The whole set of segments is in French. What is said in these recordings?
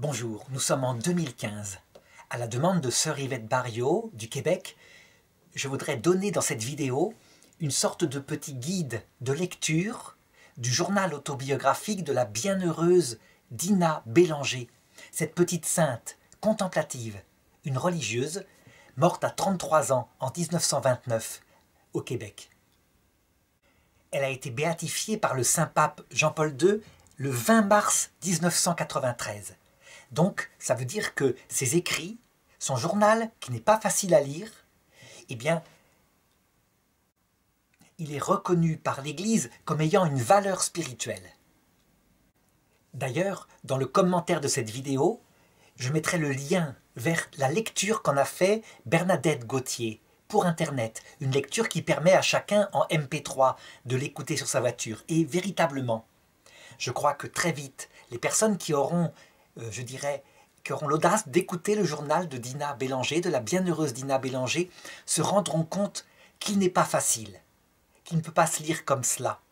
Bonjour, nous sommes en 2015. À la demande de sœur Yvette Barriot du Québec, je voudrais donner dans cette vidéo une sorte de petit guide de lecture du journal autobiographique de la bienheureuse Dina Bélanger, cette petite sainte contemplative, une religieuse, morte à 33 ans en 1929 au Québec. Elle a été béatifiée par le Saint-Pape Jean-Paul II le 20 mars 1993. Donc, ça veut dire que ses écrits, son journal, qui n'est pas facile à lire, eh bien, il est reconnu par l'Église comme ayant une valeur spirituelle. D'ailleurs, dans le commentaire de cette vidéo, je mettrai le lien vers la lecture qu'en a fait Bernadette Gauthier pour Internet, une lecture qui permet à chacun en MP3 de l'écouter sur sa voiture. Et véritablement, je crois que très vite, les personnes qui auront qui auront l'audace d'écouter le journal de Dina Bélanger, de la bienheureuse Dina Bélanger, se rendront compte qu'il n'est pas facile, qu'il ne peut pas se lire comme cela.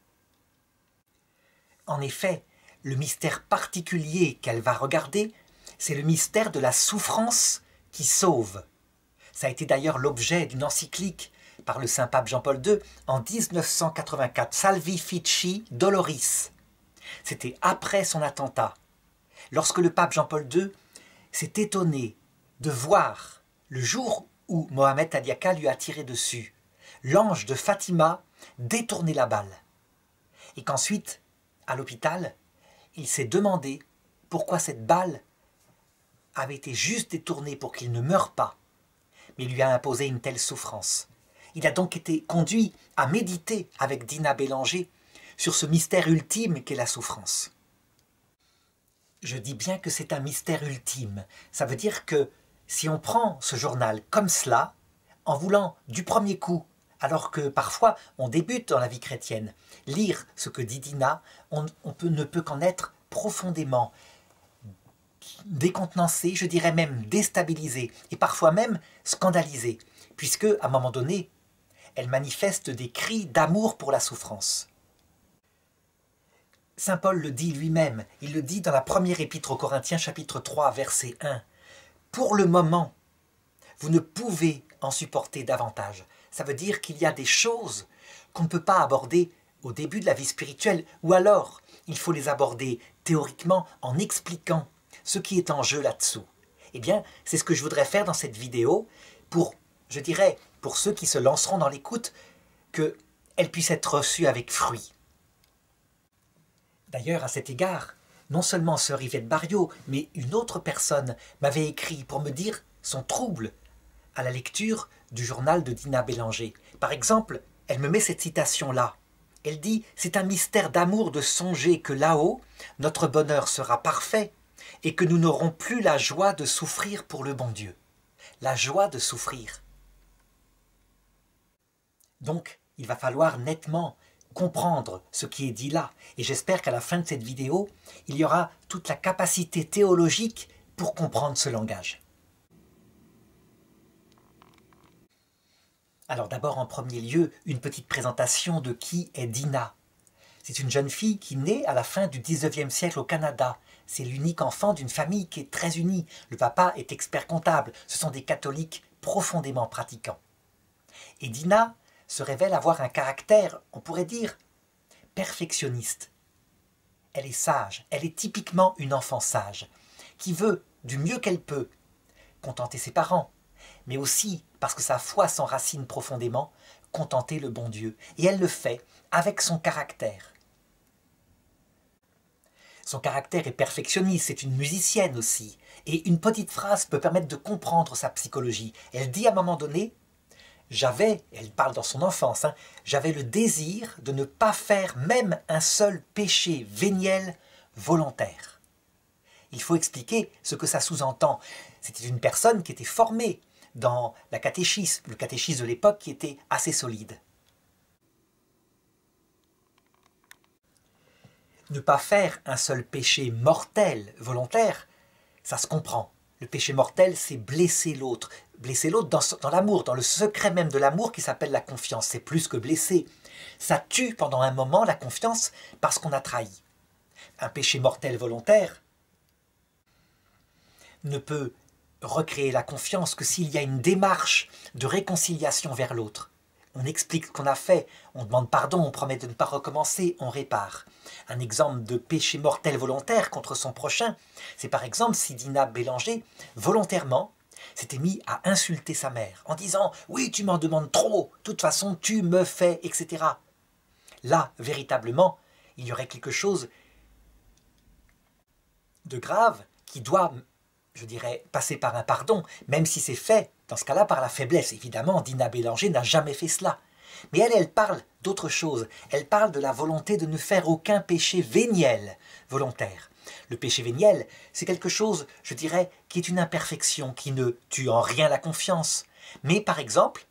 En effet, le mystère particulier qu'elle va regarder, c'est le mystère de la souffrance qui sauve. Ça a été d'ailleurs l'objet d'une encyclique par le Saint-Pape Jean-Paul II en 1984, Salvifici Doloris. C'était après son attentat. Lorsque le pape Jean-Paul II s'est étonné de voir, le jour où Mohamed Tadiaka lui a tiré dessus, l'ange de Fatima détourner la balle. Et qu'ensuite, à l'hôpital, il s'est demandé pourquoi cette balle avait été juste détournée pour qu'il ne meure pas, mais lui a imposé une telle souffrance. Il a donc été conduit à méditer avec Dina Bélanger sur ce mystère ultime qu'est la souffrance. Je dis bien que c'est un mystère ultime. Ça veut dire que si on prend ce journal comme cela, en voulant du premier coup, alors que parfois on débute dans la vie chrétienne, lire ce que dit Dina, ne peut qu'en être profondément décontenancé, je dirais même déstabilisé, et parfois même scandalisé, puisque à un moment donné, elle manifeste des cris d'amour pour la souffrance. Saint Paul le dit lui-même, il le dit dans la première épître aux Corinthiens, chapitre 3, verset 1. « Pour le moment, vous ne pouvez en supporter davantage. » Ça veut dire qu'il y a des choses qu'on ne peut pas aborder au début de la vie spirituelle, ou alors il faut les aborder théoriquement en expliquant ce qui est en jeu là-dessous. Eh bien, c'est ce que je voudrais faire dans cette vidéo pour, je dirais, pour ceux qui se lanceront dans l'écoute, qu'elle puisse être reçue avec fruit. D'ailleurs, à cet égard, non seulement sœur Yvette Barriot, mais une autre personne m'avait écrit pour me dire son trouble à la lecture du journal de Dina Bélanger. Par exemple, elle me met cette citation-là. Elle dit « C'est un mystère d'amour de songer que là-haut, notre bonheur sera parfait et que nous n'aurons plus la joie de souffrir pour le bon Dieu. » La joie de souffrir. Donc, il va falloir nettement comprendre ce qui est dit là. Et j'espère qu'à la fin de cette vidéo, il y aura toute la capacité théologique pour comprendre ce langage. Alors d'abord, en premier lieu, une petite présentation de qui est Dina. C'est une jeune fille qui naît à la fin du 19e siècle au Canada. C'est l'unique enfant d'une famille qui est très unie. Le papa est expert comptable. Ce sont des catholiques profondément pratiquants. Et Dina se révèle avoir un caractère, on pourrait dire, perfectionniste. Elle est sage, elle est typiquement une enfant sage, qui veut, du mieux qu'elle peut, contenter ses parents, mais aussi, parce que sa foi s'enracine profondément, contenter le bon Dieu. Et elle le fait avec son caractère. Son caractère est perfectionniste, c'est une musicienne aussi. Et une petite phrase peut permettre de comprendre sa psychologie. Elle dit à un moment donné, elle parle dans son enfance, j'avais le désir de ne pas faire même un seul péché véniel volontaire. Il faut expliquer ce que ça sous-entend. C'était une personne qui était formée dans le catéchisme de l'époque qui était assez solide. Ne pas faire un seul péché mortel volontaire, ça se comprend. Le péché mortel, c'est blesser l'autre. Blesser l'autre dans l'amour, dans le secret même de l'amour qui s'appelle la confiance. C'est plus que blesser. Ça tue pendant un moment la confiance parce qu'on a trahi. Un péché mortel volontaire, ne peut recréer la confiance que s'il y a une démarche de réconciliation vers l'autre. On explique ce qu'on a fait, on demande pardon, on promet de ne pas recommencer, on répare. Un exemple de péché mortel volontaire contre son prochain, c'est par exemple si Dina Bélanger, volontairement, s'était mis à insulter sa mère en disant « Oui, tu m'en demandes trop, de toute façon tu me fais, etc. » Là, véritablement, il y aurait quelque chose de grave qui doit, je dirais, passer par un pardon, même si c'est fait, dans ce cas-là, par la faiblesse. Évidemment, Dina Bélanger n'a jamais fait cela. Mais elle parle d'autre chose. Elle parle de la volonté de ne faire aucun péché véniel volontaire. Le péché véniel, c'est quelque chose, je dirais, qui est une imperfection, qui ne tue en rien la confiance. Mais par exemple,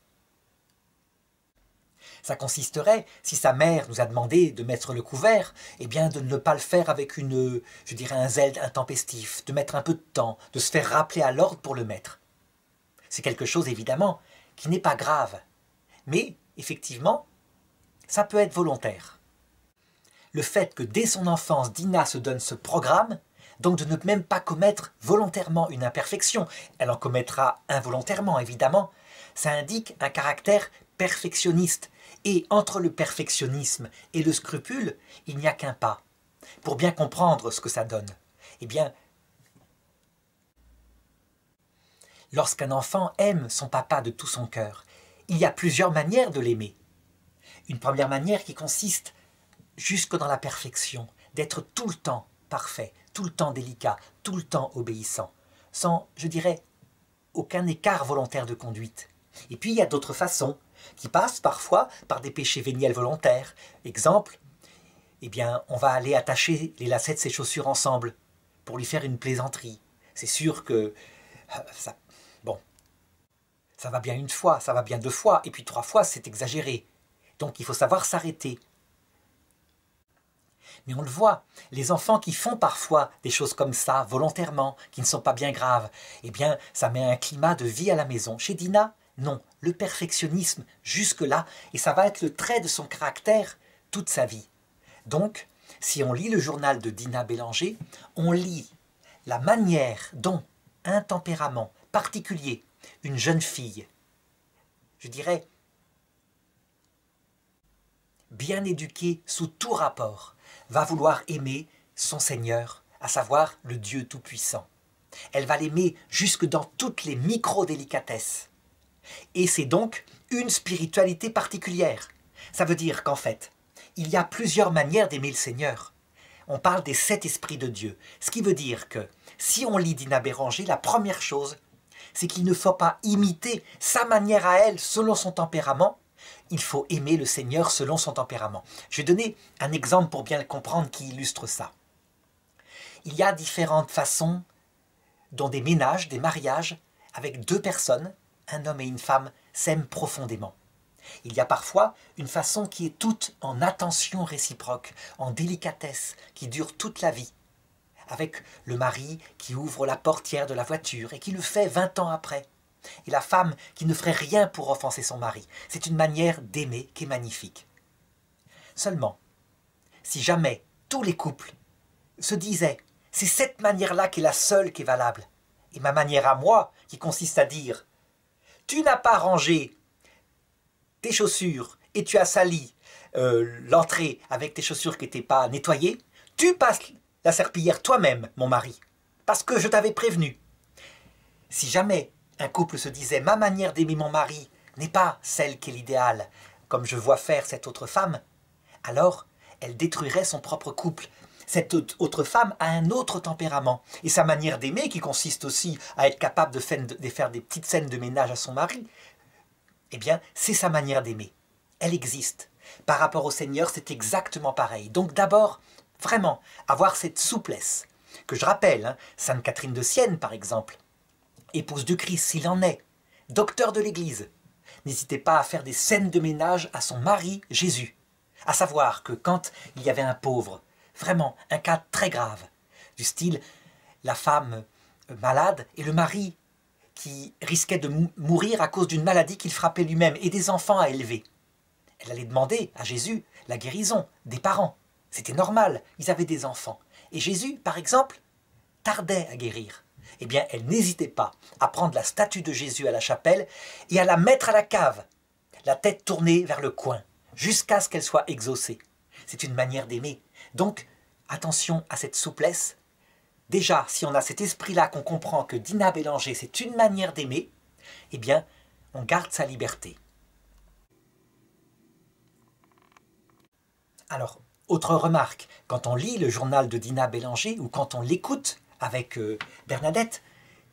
ça consisterait, si sa mère nous a demandé de mettre le couvert, eh bien de ne pas le faire avec je dirais, un zèle intempestif, de mettre un peu de temps, de se faire rappeler à l'ordre pour le mettre. C'est quelque chose, évidemment, qui n'est pas grave. Mais, effectivement, ça peut être volontaire. Le fait que dès son enfance, Dina se donne ce programme, donc de ne même pas commettre volontairement une imperfection, elle en commettra involontairement, évidemment, ça indique un caractère perfectionniste. Et entre le perfectionnisme et le scrupule, il n'y a qu'un pas. Pour bien comprendre ce que ça donne, eh bien, lorsqu'un enfant aime son papa de tout son cœur, il y a plusieurs manières de l'aimer. Une première manière qui consiste jusque dans la perfection, d'être tout le temps parfait, tout le temps délicat, tout le temps obéissant, sans, je dirais, aucun écart volontaire de conduite. Et puis il y a d'autres façons, qui passent parfois par des péchés véniels volontaires. Exemple, eh bien, on va aller attacher les lacets de ses chaussures ensemble pour lui faire une plaisanterie. C'est sûr que ça va bien une fois, ça va bien 2 fois, et puis 3 fois, c'est exagéré. Donc il faut savoir s'arrêter. Mais on le voit, les enfants qui font parfois des choses comme ça, volontairement, qui ne sont pas bien graves, eh bien, ça met un climat de vie à la maison. Chez Dina, non, le perfectionnisme jusque-là, et ça va être le trait de son caractère toute sa vie. Donc, si on lit le journal de Dina Bélanger, on lit la manière dont un tempérament particulier, une jeune fille, je dirais, bien éduquée sous tout rapport, va vouloir aimer son Seigneur, à savoir le Dieu Tout-Puissant. Elle va l'aimer jusque dans toutes les micro-délicatesses. Et c'est donc une spiritualité particulière. Ça veut dire qu'en fait, il y a plusieurs manières d'aimer le Seigneur. On parle des 7 esprits de Dieu. Ce qui veut dire que si on lit Dina Bélanger, la première chose, c'est qu'il ne faut pas imiter sa manière à elle selon son tempérament. Il faut aimer le Seigneur selon son tempérament. Je vais donner un exemple pour bien le comprendre qui illustre ça. Il y a différentes façons dont des ménages, des mariages, avec 2 personnes, un homme et une femme, s'aiment profondément. Il y a parfois une façon qui est toute en attention réciproque, en délicatesse, qui dure toute la vie, avec le mari qui ouvre la portière de la voiture et qui le fait 20 ans après, et la femme qui ne ferait rien pour offenser son mari. C'est une manière d'aimer qui est magnifique. Seulement, si jamais tous les couples se disaient « c'est cette manière-là qui est la seule qui est valable », et ma manière à moi, qui consiste à dire « tu n'as pas rangé tes chaussures et tu as sali l'entrée avec tes chaussures qui n'étaient pas nettoyées, tu passes la serpillière toi-même, mon mari, parce que je t'avais prévenu. » Si jamais un couple se disait « ma manière d'aimer mon mari n'est pas celle qui est l'idéal, comme je vois faire cette autre femme », alors elle détruirait son propre couple. Cette autre femme a un autre tempérament. Et sa manière d'aimer, qui consiste aussi à être capable de faire des petites scènes de ménage à son mari, eh bien, c'est sa manière d'aimer. Elle existe. Par rapport au Seigneur, c'est exactement pareil. Donc d'abord, vraiment, avoir cette souplesse. Que je rappelle, Sainte Catherine de Sienne, par exemple, épouse du Christ, s'il en est, docteur de l'Église, n'hésitez pas à faire des scènes de ménage à son mari Jésus. À savoir que quand il y avait un pauvre, vraiment un cas très grave, du style la femme malade et le mari qui risquait de mourir à cause d'une maladie qu'il frappait lui-même et des enfants à élever. Elle allait demander à Jésus la guérison des parents. C'était normal, ils avaient des enfants. Et Jésus, par exemple, tardait à guérir. eh bien, elle n'hésitait pas à prendre la statue de Jésus à la chapelle et à la mettre à la cave, la tête tournée vers le coin, jusqu'à ce qu'elle soit exaucée. C'est une manière d'aimer. Donc, attention à cette souplesse. Déjà, si on a cet esprit-là, qu'on comprend que Dina Bélanger, c'est une manière d'aimer, eh bien, on garde sa liberté. Alors, autre remarque, quand on lit le journal de Dina Bélanger ou quand on l'écoute avec Bernadette,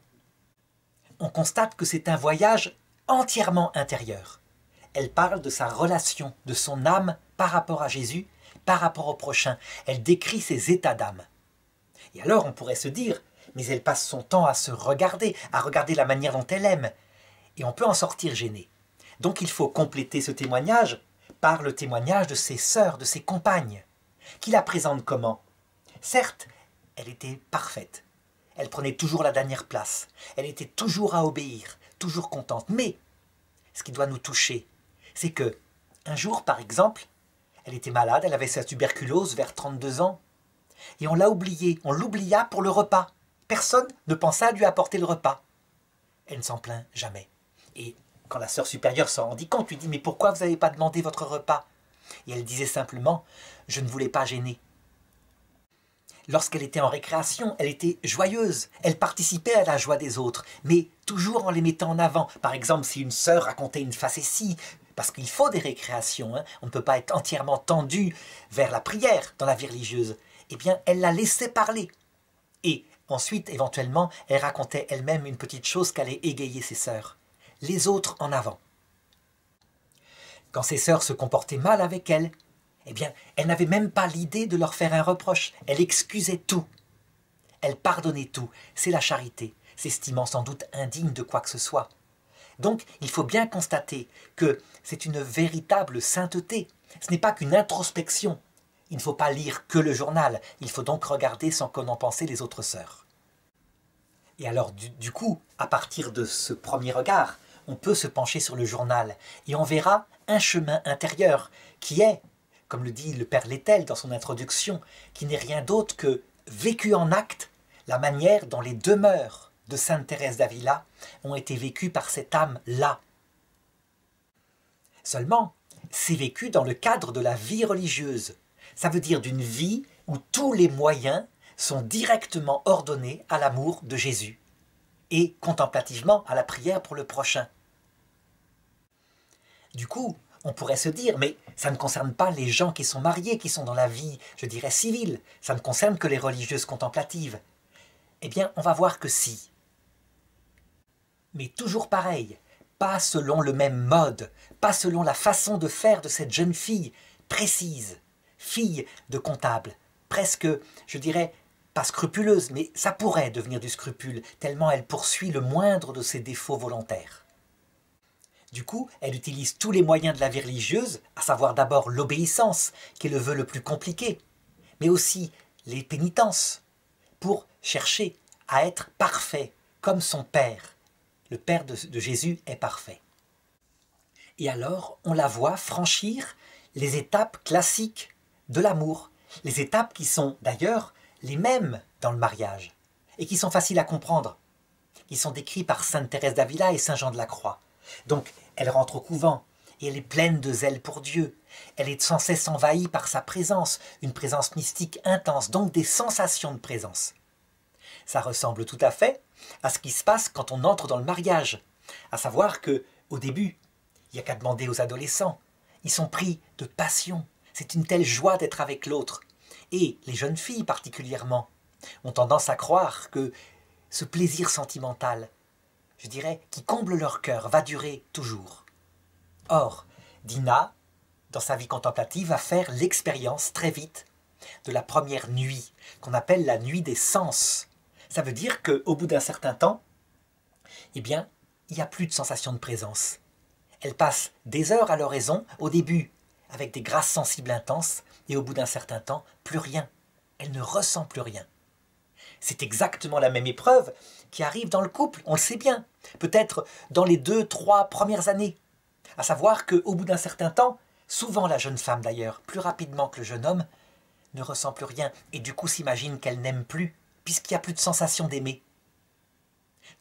on constate que c'est un voyage entièrement intérieur. Elle parle de sa relation, de son âme par rapport à Jésus, par rapport au prochain. Elle décrit ses états d'âme. Et alors on pourrait se dire, mais elle passe son temps à se regarder, à regarder la manière dont elle aime. Et on peut en sortir gêné. Donc il faut compléter ce témoignage par le témoignage de ses sœurs, de ses compagnes, qui la présentent comment? Certes, elle était parfaite. Elle prenait toujours la dernière place. Elle était toujours à obéir, toujours contente. Mais ce qui doit nous toucher, c'est que un jour, par exemple, elle était malade, elle avait sa tuberculose vers 32 ans, et on l'a oubliée, on l'oublia pour le repas. Personne ne pensa à lui apporter le repas. Elle ne s'en plaint jamais. Et quand la sœur supérieure s'en rendit compte, lui dit « Mais pourquoi vous n'avez pas demandé votre repas ?» Et elle disait simplement « Je ne voulais pas gêner. » Lorsqu'elle était en récréation, elle était joyeuse, elle participait à la joie des autres, mais toujours en les mettant en avant. Par exemple, si une sœur racontait une facétie, parce qu'il faut des récréations, hein, on ne peut pas être entièrement tendu vers la prière dans la vie religieuse, eh bien, elle la laissait parler. Et ensuite, éventuellement, elle racontait elle-même une petite chose qu'allait égayer ses sœurs. Les autres en avant. Quand ses sœurs se comportaient mal avec elle, eh bien, elle n'avait même pas l'idée de leur faire un reproche. Elle excusait tout. Elle pardonnait tout. C'est la charité, s'estimant sans doute indigne de quoi que ce soit. Donc, il faut bien constater que c'est une véritable sainteté. Ce n'est pas qu'une introspection. Il ne faut pas lire que le journal. Il faut donc regarder sans qu'en penser les autres sœurs. Et alors, du coup, à partir de ce premier regard, on peut se pencher sur le journal et on verra un chemin intérieur qui est, comme le dit le père Lettel dans son introduction, qui n'est rien d'autre que vécu en acte la manière dont les demeures de Sainte Thérèse d'Avila ont été vécues par cette âme-là. Seulement, c'est vécu dans le cadre de la vie religieuse. Ça veut dire d'une vie où tous les moyens sont directement ordonnés à l'amour de Jésus et contemplativement à la prière pour le prochain. Du coup, on pourrait se dire, mais ça ne concerne pas les gens qui sont mariés, qui sont dans la vie, je dirais, civile. Ça ne concerne que les religieuses contemplatives. Eh bien, on va voir que si. Mais toujours pareil, pas selon le même mode, pas selon la façon de faire de cette jeune fille précise, fille de comptable, presque, je dirais, pas scrupuleuse, mais ça pourrait devenir du scrupule, tellement elle poursuit le moindre de ses défauts volontaires. Du coup, elle utilise tous les moyens de la vie religieuse, à savoir d'abord l'obéissance, qui est le vœu le plus compliqué, mais aussi les pénitences, pour chercher à être parfait, comme son Père. Le Père de Jésus est parfait. Et alors, on la voit franchir les étapes classiques de l'amour, les étapes qui sont d'ailleurs les mêmes dans le mariage, et qui sont faciles à comprendre, qui sont décrites par Sainte Thérèse d'Avila et Saint Jean de la Croix. Donc, elle rentre au couvent, et elle est pleine de zèle pour Dieu. Elle est sans cesse envahie par sa présence, une présence mystique intense, donc des sensations de présence. Ça ressemble tout à fait à ce qui se passe quand on entre dans le mariage, à savoir que, au début, il n'y a qu'à demander aux adolescents, ils sont pris de passion, c'est une telle joie d'être avec l'autre. Et les jeunes filles particulièrement ont tendance à croire que ce plaisir sentimental, je dirais, qui comble leur cœur, va durer toujours. Or, Dina, dans sa vie contemplative, va faire l'expérience très vite de la première nuit, qu'on appelle la nuit des sens. Ça veut dire qu'au bout d'un certain temps, eh bien, il n'y a plus de sensation de présence. Elle passe des heures à l'oraison, au début avec des grâces sensibles intenses, et au bout d'un certain temps, plus rien. Elle ne ressent plus rien. C'est exactement la même épreuve qui arrive dans le couple, on le sait bien, peut-être dans les 2-3 premières années. À savoir qu'au bout d'un certain temps, souvent la jeune femme d'ailleurs, plus rapidement que le jeune homme, ne ressent plus rien, et du coup s'imagine qu'elle n'aime plus, puisqu'il n'y a plus de sensation d'aimer.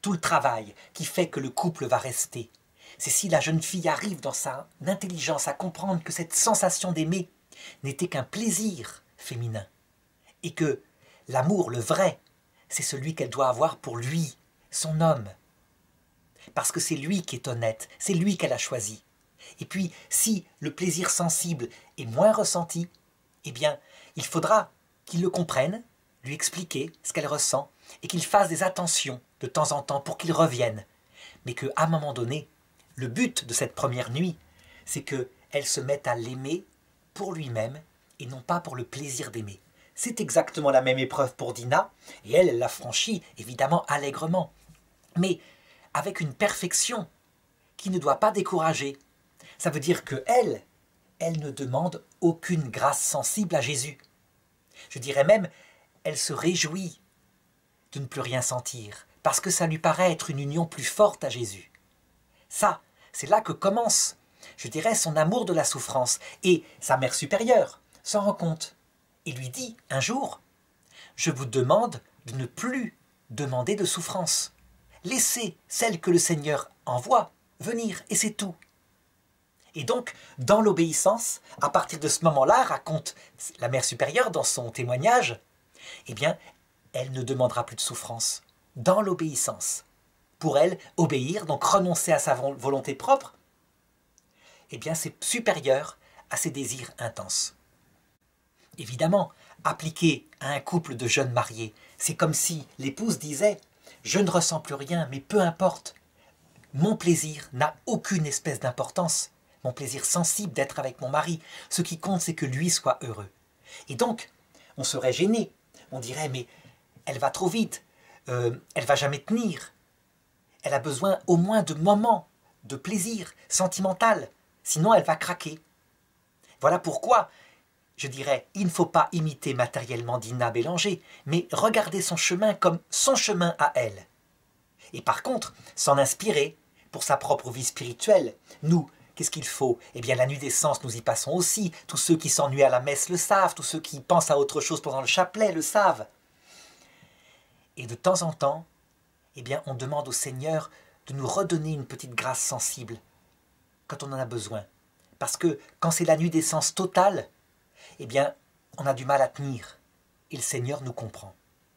tout le travail qui fait que le couple va rester. C'est si la jeune fille arrive dans sa intelligence à comprendre que cette sensation d'aimer n'était qu'un plaisir féminin et que l'amour, le vrai, c'est celui qu'elle doit avoir pour lui, son homme. Parce que c'est lui qui est honnête, c'est lui qu'elle a choisi. Et puis, si le plaisir sensible est moins ressenti, eh bien, il faudra qu'il le comprenne, lui expliquer ce qu'elle ressent, et qu'il fasse des attentions de temps en temps pour qu'il revienne. Mais qu'à un moment donné, le but de cette première nuit, c'est qu'elle se mette à l'aimer pour lui-même et non pas pour le plaisir d'aimer. C'est exactement la même épreuve pour Dina, et elle l'a franchie, évidemment, allègrement. Mais avec une perfection qui ne doit pas décourager. Ça veut dire qu'elle ne demande aucune grâce sensible à Jésus. Je dirais même, elle se réjouit de ne plus rien sentir, parce que ça lui paraît être une union plus forte à Jésus. Ça, c'est là que commence, je dirais, son amour de la souffrance. Et sa mère supérieure s'en rend compte et lui dit un jour, « Je vous demande de ne plus demander de souffrance. Laissez celle que le Seigneur envoie venir, et c'est tout. » Et donc, dans l'obéissance, à partir de ce moment-là, raconte la mère supérieure dans son témoignage, eh bien, elle ne demandera plus de souffrance. Dans l'obéissance. Pour elle, obéir, donc renoncer à sa volonté propre, eh bien, c'est supérieur à ses désirs intenses. Évidemment, appliqué à un couple de jeunes mariés, c'est comme si l'épouse disait « Je ne ressens plus rien, mais peu importe. Mon plaisir n'a aucune espèce d'importance. Mon plaisir sensible d'être avec mon mari. Ce qui compte, c'est que lui soit heureux. » Et donc, on serait gêné. On dirait « Mais elle va trop vite. Elle va jamais tenir. Elle a besoin au moins de moments de plaisir sentimental. Sinon, elle va craquer. » Voilà pourquoi, je dirais, il ne faut pas imiter matériellement Dina Bélanger, mais regarder son chemin comme son chemin à elle. Et par contre, s'en inspirer pour sa propre vie spirituelle. Nous, qu'est-ce qu'il faut? Eh bien, la nuit des sens, nous y passons aussi. Tous ceux qui s'ennuient à la messe le savent. Tous ceux qui pensent à autre chose pendant le chapelet le savent. Et de temps en temps, eh bien, on demande au Seigneur de nous redonner une petite grâce sensible quand on en a besoin. Parce que quand c'est la nuit des sens totale, eh bien, on a du mal à tenir. Et le Seigneur nous comprend.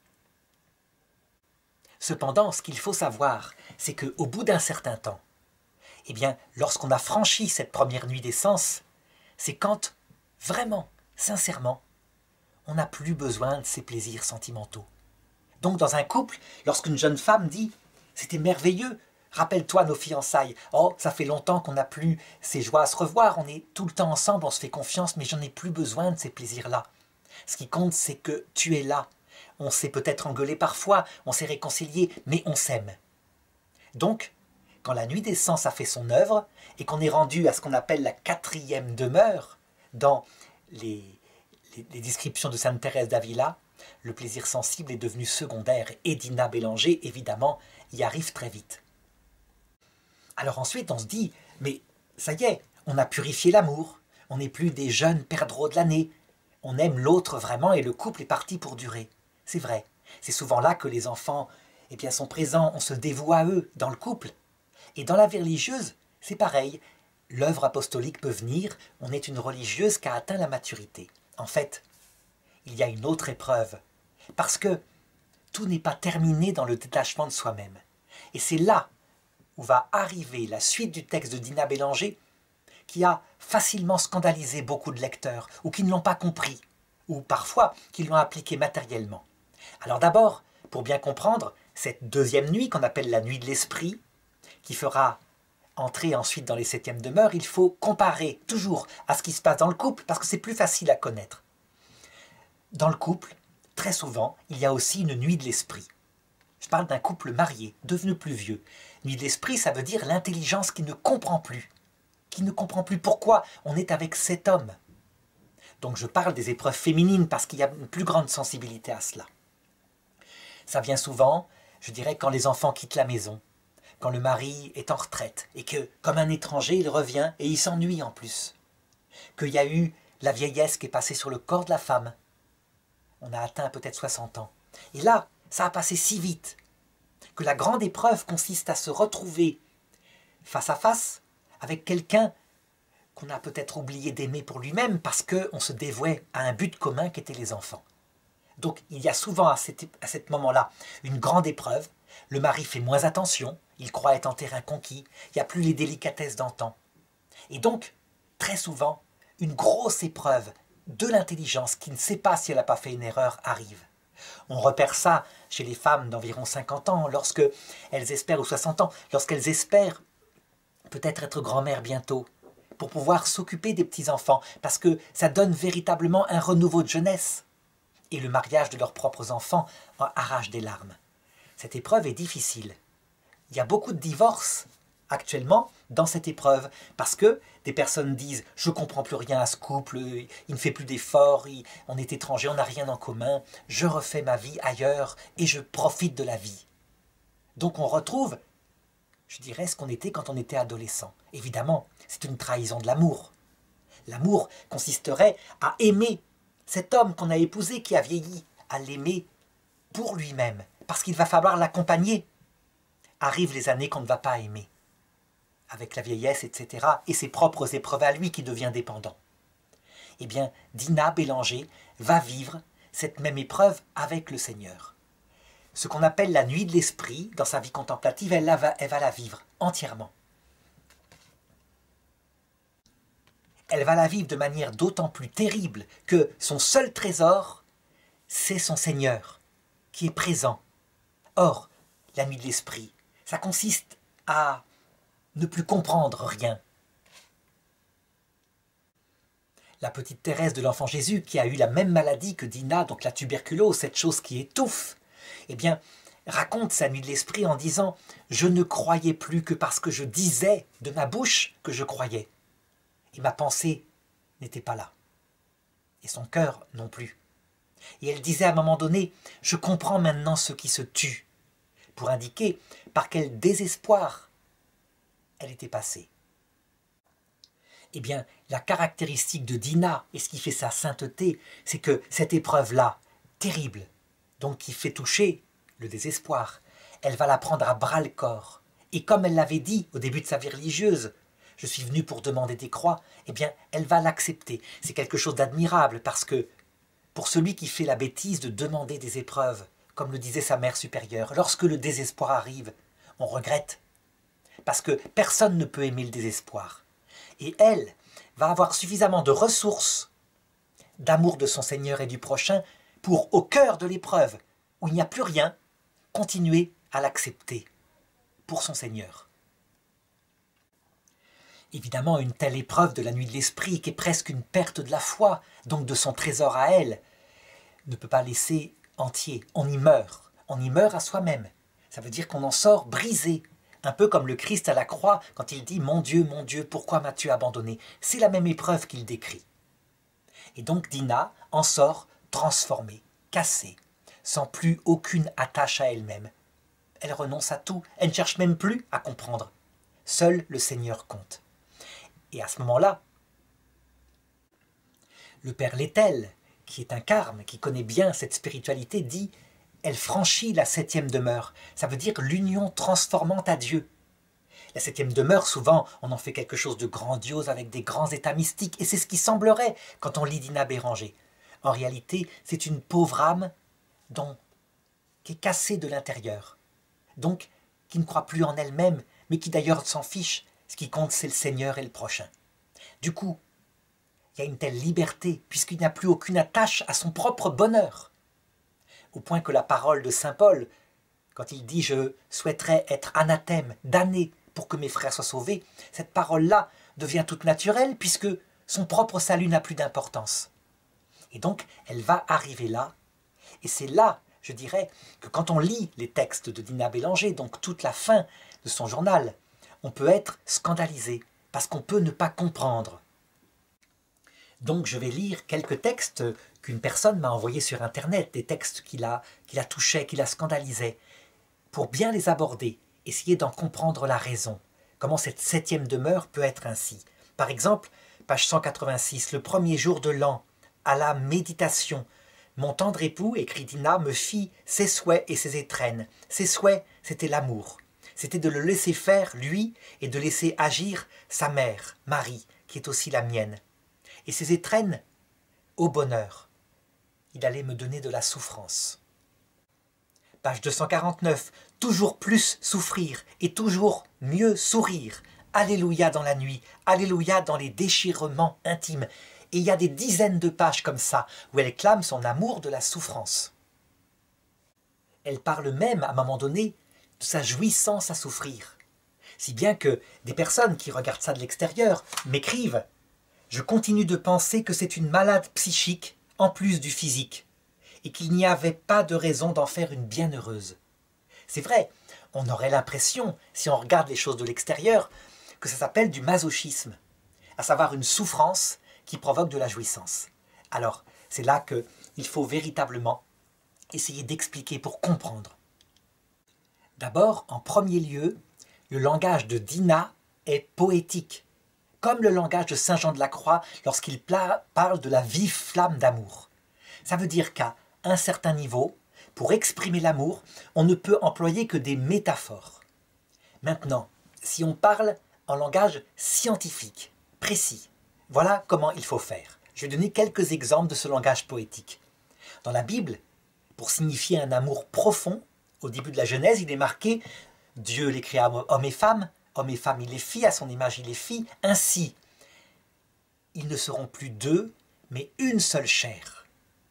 Cependant, ce qu'il faut savoir, c'est qu'au bout d'un certain temps, eh bien, lorsqu'on a franchi cette première nuit des sens, c'est quand, vraiment, sincèrement, on n'a plus besoin de ces plaisirs sentimentaux. Donc, dans un couple, lorsqu'une jeune femme dit « C'était merveilleux, rappelle-toi nos fiançailles. Oh, ça fait longtemps qu'on n'a plus ces joies à se revoir, on est tout le temps ensemble, on se fait confiance, mais j'en ai plus besoin de ces plaisirs-là. Ce qui compte, c'est que tu es là. On s'est peut-être engueulé parfois, on s'est réconcilié, mais on s'aime. » Donc, quand la nuit des sens a fait son œuvre, et qu'on est rendu à ce qu'on appelle la 4e demeure, dans les descriptions de Sainte Thérèse d'Avila, le plaisir sensible est devenu secondaire, et Dina Bélanger, évidemment, y arrive très vite. Alors ensuite, on se dit, mais ça y est, on a purifié l'amour, on n'est plus des jeunes perdreaux de l'année, on aime l'autre vraiment et le couple est parti pour durer. C'est vrai, c'est souvent là que les enfants eh bien, sont présents, on se dévoue à eux dans le couple. Et dans la vie religieuse, c'est pareil, l'œuvre apostolique peut venir, on est une religieuse qui a atteint la maturité. En fait, il y a une autre épreuve, parce que tout n'est pas terminé dans le détachement de soi-même. Et c'est là où va arriver la suite du texte de Dina Bélanger, qui a facilement scandalisé beaucoup de lecteurs, ou qui ne l'ont pas compris, ou parfois qui l'ont appliqué matériellement. Alors d'abord, pour bien comprendre, cette deuxième nuit qu'on appelle la nuit de l'esprit, qui fera entrer ensuite dans les 7e demeures, il faut comparer toujours à ce qui se passe dans le couple, parce que c'est plus facile à connaître. Dans le couple, très souvent, il y a aussi une nuit de l'esprit. Je parle d'un couple marié, devenu plus vieux. Nuit de l'esprit, ça veut dire l'intelligence qui ne comprend plus. Qui ne comprend plus pourquoi on est avec cet homme. Donc je parle des épreuves féminines parce qu'il y a une plus grande sensibilité à cela. Ça vient souvent, je dirais, quand les enfants quittent la maison, quand le mari est en retraite et que, comme un étranger, il revient et il s'ennuie en plus. Qu'il y a eu la vieillesse qui est passée sur le corps de la femme. On a atteint peut-être 60 ans. Et là, ça a passé si vite que la grande épreuve consiste à se retrouver face à face avec quelqu'un qu'on a peut-être oublié d'aimer pour lui-même parce qu'on se dévouait à un but commun qui était les enfants. Donc il y a souvent à cet moment-là une grande épreuve, le mari fait moins attention, il croit être en terrain conquis, il n'y a plus les délicatesses d'antan. Et donc, très souvent, une grosse épreuve de l'intelligence qui ne sait pas si elle n'a pas fait une erreur arrive. On repère ça chez les femmes d'environ 50 ans, lorsque elles espèrent, ou 60 ans, lorsqu'elles espèrent peut-être être grand-mère bientôt, pour pouvoir s'occuper des petits-enfants, parce que ça donne véritablement un renouveau de jeunesse. Et le mariage de leurs propres enfants en arrache des larmes. Cette épreuve est difficile. Il y a beaucoup de divorces actuellement dans cette épreuve, parce que des personnes disent « je ne comprends plus rien à ce couple, il ne fait plus d'efforts, on est étrangers, on n'a rien en commun, je refais ma vie ailleurs et je profite de la vie ». Donc on retrouve, je dirais, ce qu'on était quand on était adolescent. Évidemment, c'est une trahison de l'amour. L'amour consisterait à aimer cet homme qu'on a épousé, qui a vieilli, à l'aimer pour lui-même, parce qu'il va falloir l'accompagner. Arrivent les années qu'on ne va pas aimer, avec la vieillesse, etc., et ses propres épreuves à lui qui devient dépendant. Eh bien, Dina Bélanger va vivre cette même épreuve avec le Seigneur. Ce qu'on appelle la nuit de l'esprit, dans sa vie contemplative, elle va la vivre entièrement. Elle va la vivre de manière d'autant plus terrible que son seul trésor, c'est son Seigneur, qui est présent. Or, la nuit de l'esprit, ça consiste à ne plus comprendre rien. La petite Thérèse de l'Enfant Jésus, qui a eu la même maladie que Dina, donc la tuberculose, cette chose qui étouffe, eh bien, raconte sa nuit de l'esprit en disant « Je ne croyais plus que parce que je disais de ma bouche que je croyais. » Et ma pensée n'était pas là. Et son cœur non plus. Et elle disait à un moment donné « Je comprends maintenant ceux qui se tuent » pour indiquer par quel désespoir elle était passée. Eh bien, la caractéristique de Dina, et ce qui fait sa sainteté, c'est que cette épreuve-là, terrible, donc qui fait toucher le désespoir, elle va la prendre à bras-le-corps. Et comme elle l'avait dit au début de sa vie religieuse, je suis venue pour demander des croix, eh bien, elle va l'accepter. C'est quelque chose d'admirable parce que pour celui qui fait la bêtise de demander des épreuves, comme le disait sa mère supérieure, lorsque le désespoir arrive, on regrette. Parce que personne ne peut aimer le désespoir. Et elle va avoir suffisamment de ressources, d'amour de son Seigneur et du prochain, pour, au cœur de l'épreuve, où il n'y a plus rien, continuer à l'accepter pour son Seigneur. Évidemment, une telle épreuve de la nuit de l'esprit, qui est presque une perte de la foi, donc de son trésor à elle, ne peut pas laisser entier. On y meurt à soi-même. Ça veut dire qu'on en sort brisé, un peu comme le Christ à la croix, quand il dit « Mon Dieu, pourquoi m'as-tu abandonné ?» C'est la même épreuve qu'il décrit. Et donc Dina en sort transformée, cassée, sans plus aucune attache à elle-même. Elle renonce à tout, elle ne cherche même plus à comprendre. Seul le Seigneur compte. Et à ce moment-là, le Père Lettel, qui est un carme, qui connaît bien cette spiritualité, dit « Elle franchit la 7e demeure ». Ça veut dire l'union transformante à Dieu. La 7e demeure, souvent, on en fait quelque chose de grandiose avec des grands états mystiques. Et c'est ce qui semblerait quand on lit Dina Bélanger. En réalité, c'est une pauvre âme qui est cassée de l'intérieur. Donc, qui ne croit plus en elle-même, mais qui d'ailleurs s'en fiche. Ce qui compte, c'est le Seigneur et le prochain. Du coup, il y a une telle liberté, puisqu'il n'y a plus aucune attache à son propre bonheur. Au point que la parole de saint Paul, quand il dit « je souhaiterais être anathème, damné pour que mes frères soient sauvés », cette parole-là devient toute naturelle, puisque son propre salut n'a plus d'importance. Et donc, elle va arriver là, et c'est là, je dirais, que quand on lit les textes de Dina Bélanger, donc toute la fin de son journal, on peut être scandalisé, parce qu'on peut ne pas comprendre. Donc je vais lire quelques textes qu'une personne m'a envoyés sur Internet, des textes qui la touchaient, qui la scandalisaient, pour bien les aborder, essayer d'en comprendre la raison, comment cette 7e demeure peut être ainsi. Par exemple, page 186, le premier jour de l'an, à la méditation, Mon tendre époux, écrit Dinah, me fit ses souhaits et ses étrennes. Ses souhaits, c'était l'amour. C'était de le laisser faire, lui, et de laisser agir sa mère, Marie, qui est aussi la mienne. Et ses étrennes, au bonheur. Il allait me donner de la souffrance. Page 249. Toujours plus souffrir et toujours mieux sourire. Alléluia dans la nuit, alléluia dans les déchirements intimes. Et il y a des dizaines de pages comme ça, où elle clame son amour de la souffrance. Elle parle même, à un moment donné, de sa jouissance à souffrir. Si bien que des personnes qui regardent ça de l'extérieur m'écrivent « Je continue de penser que c'est une malade psychique, en plus du physique, et qu'il n'y avait pas de raison d'en faire une bienheureuse. » C'est vrai, on aurait l'impression, si on regarde les choses de l'extérieur, que ça s'appelle du masochisme, à savoir une souffrance qui provoque de la jouissance. Alors, c'est là qu'il faut véritablement essayer d'expliquer pour comprendre. D'abord, en premier lieu, le langage de Dinah est poétique, comme le langage de Saint Jean de la Croix lorsqu'il parle de la vive flamme d'amour. Ça veut dire qu'à un certain niveau, pour exprimer l'amour, on ne peut employer que des métaphores. Maintenant, si on parle en langage scientifique, précis, voilà comment il faut faire. Je vais donner quelques exemples de ce langage poétique. Dans la Bible, pour signifier un amour profond, au début de la Genèse, il est marqué « Dieu les créa hommes et femmes il les fit, à son image il les fit, ainsi ils ne seront plus deux, mais une seule chair. »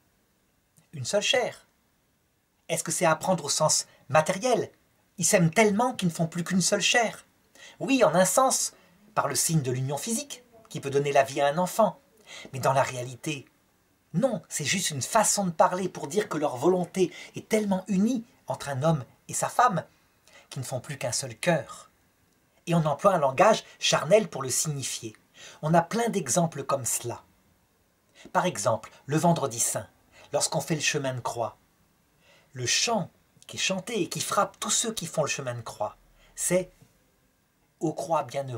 Une seule chair. Est-ce que c'est à prendre au sens matériel? Ils s'aiment tellement qu'ils ne font plus qu'une seule chair. Oui, en un sens, par le signe de l'union physique, qui peut donner la vie à un enfant. Mais dans la réalité, non, c'est juste une façon de parler pour dire que leur volonté est tellement unie entre un homme et sa femme qu'ils ne font plus qu'un seul cœur. Et on emploie un langage charnel pour le signifier. On a plein d'exemples comme cela. Par exemple, le vendredi saint, lorsqu'on fait le chemin de croix, le chant qui est chanté et qui frappe tous ceux qui font le chemin de croix, c'est « Ô croix bienheureuse ».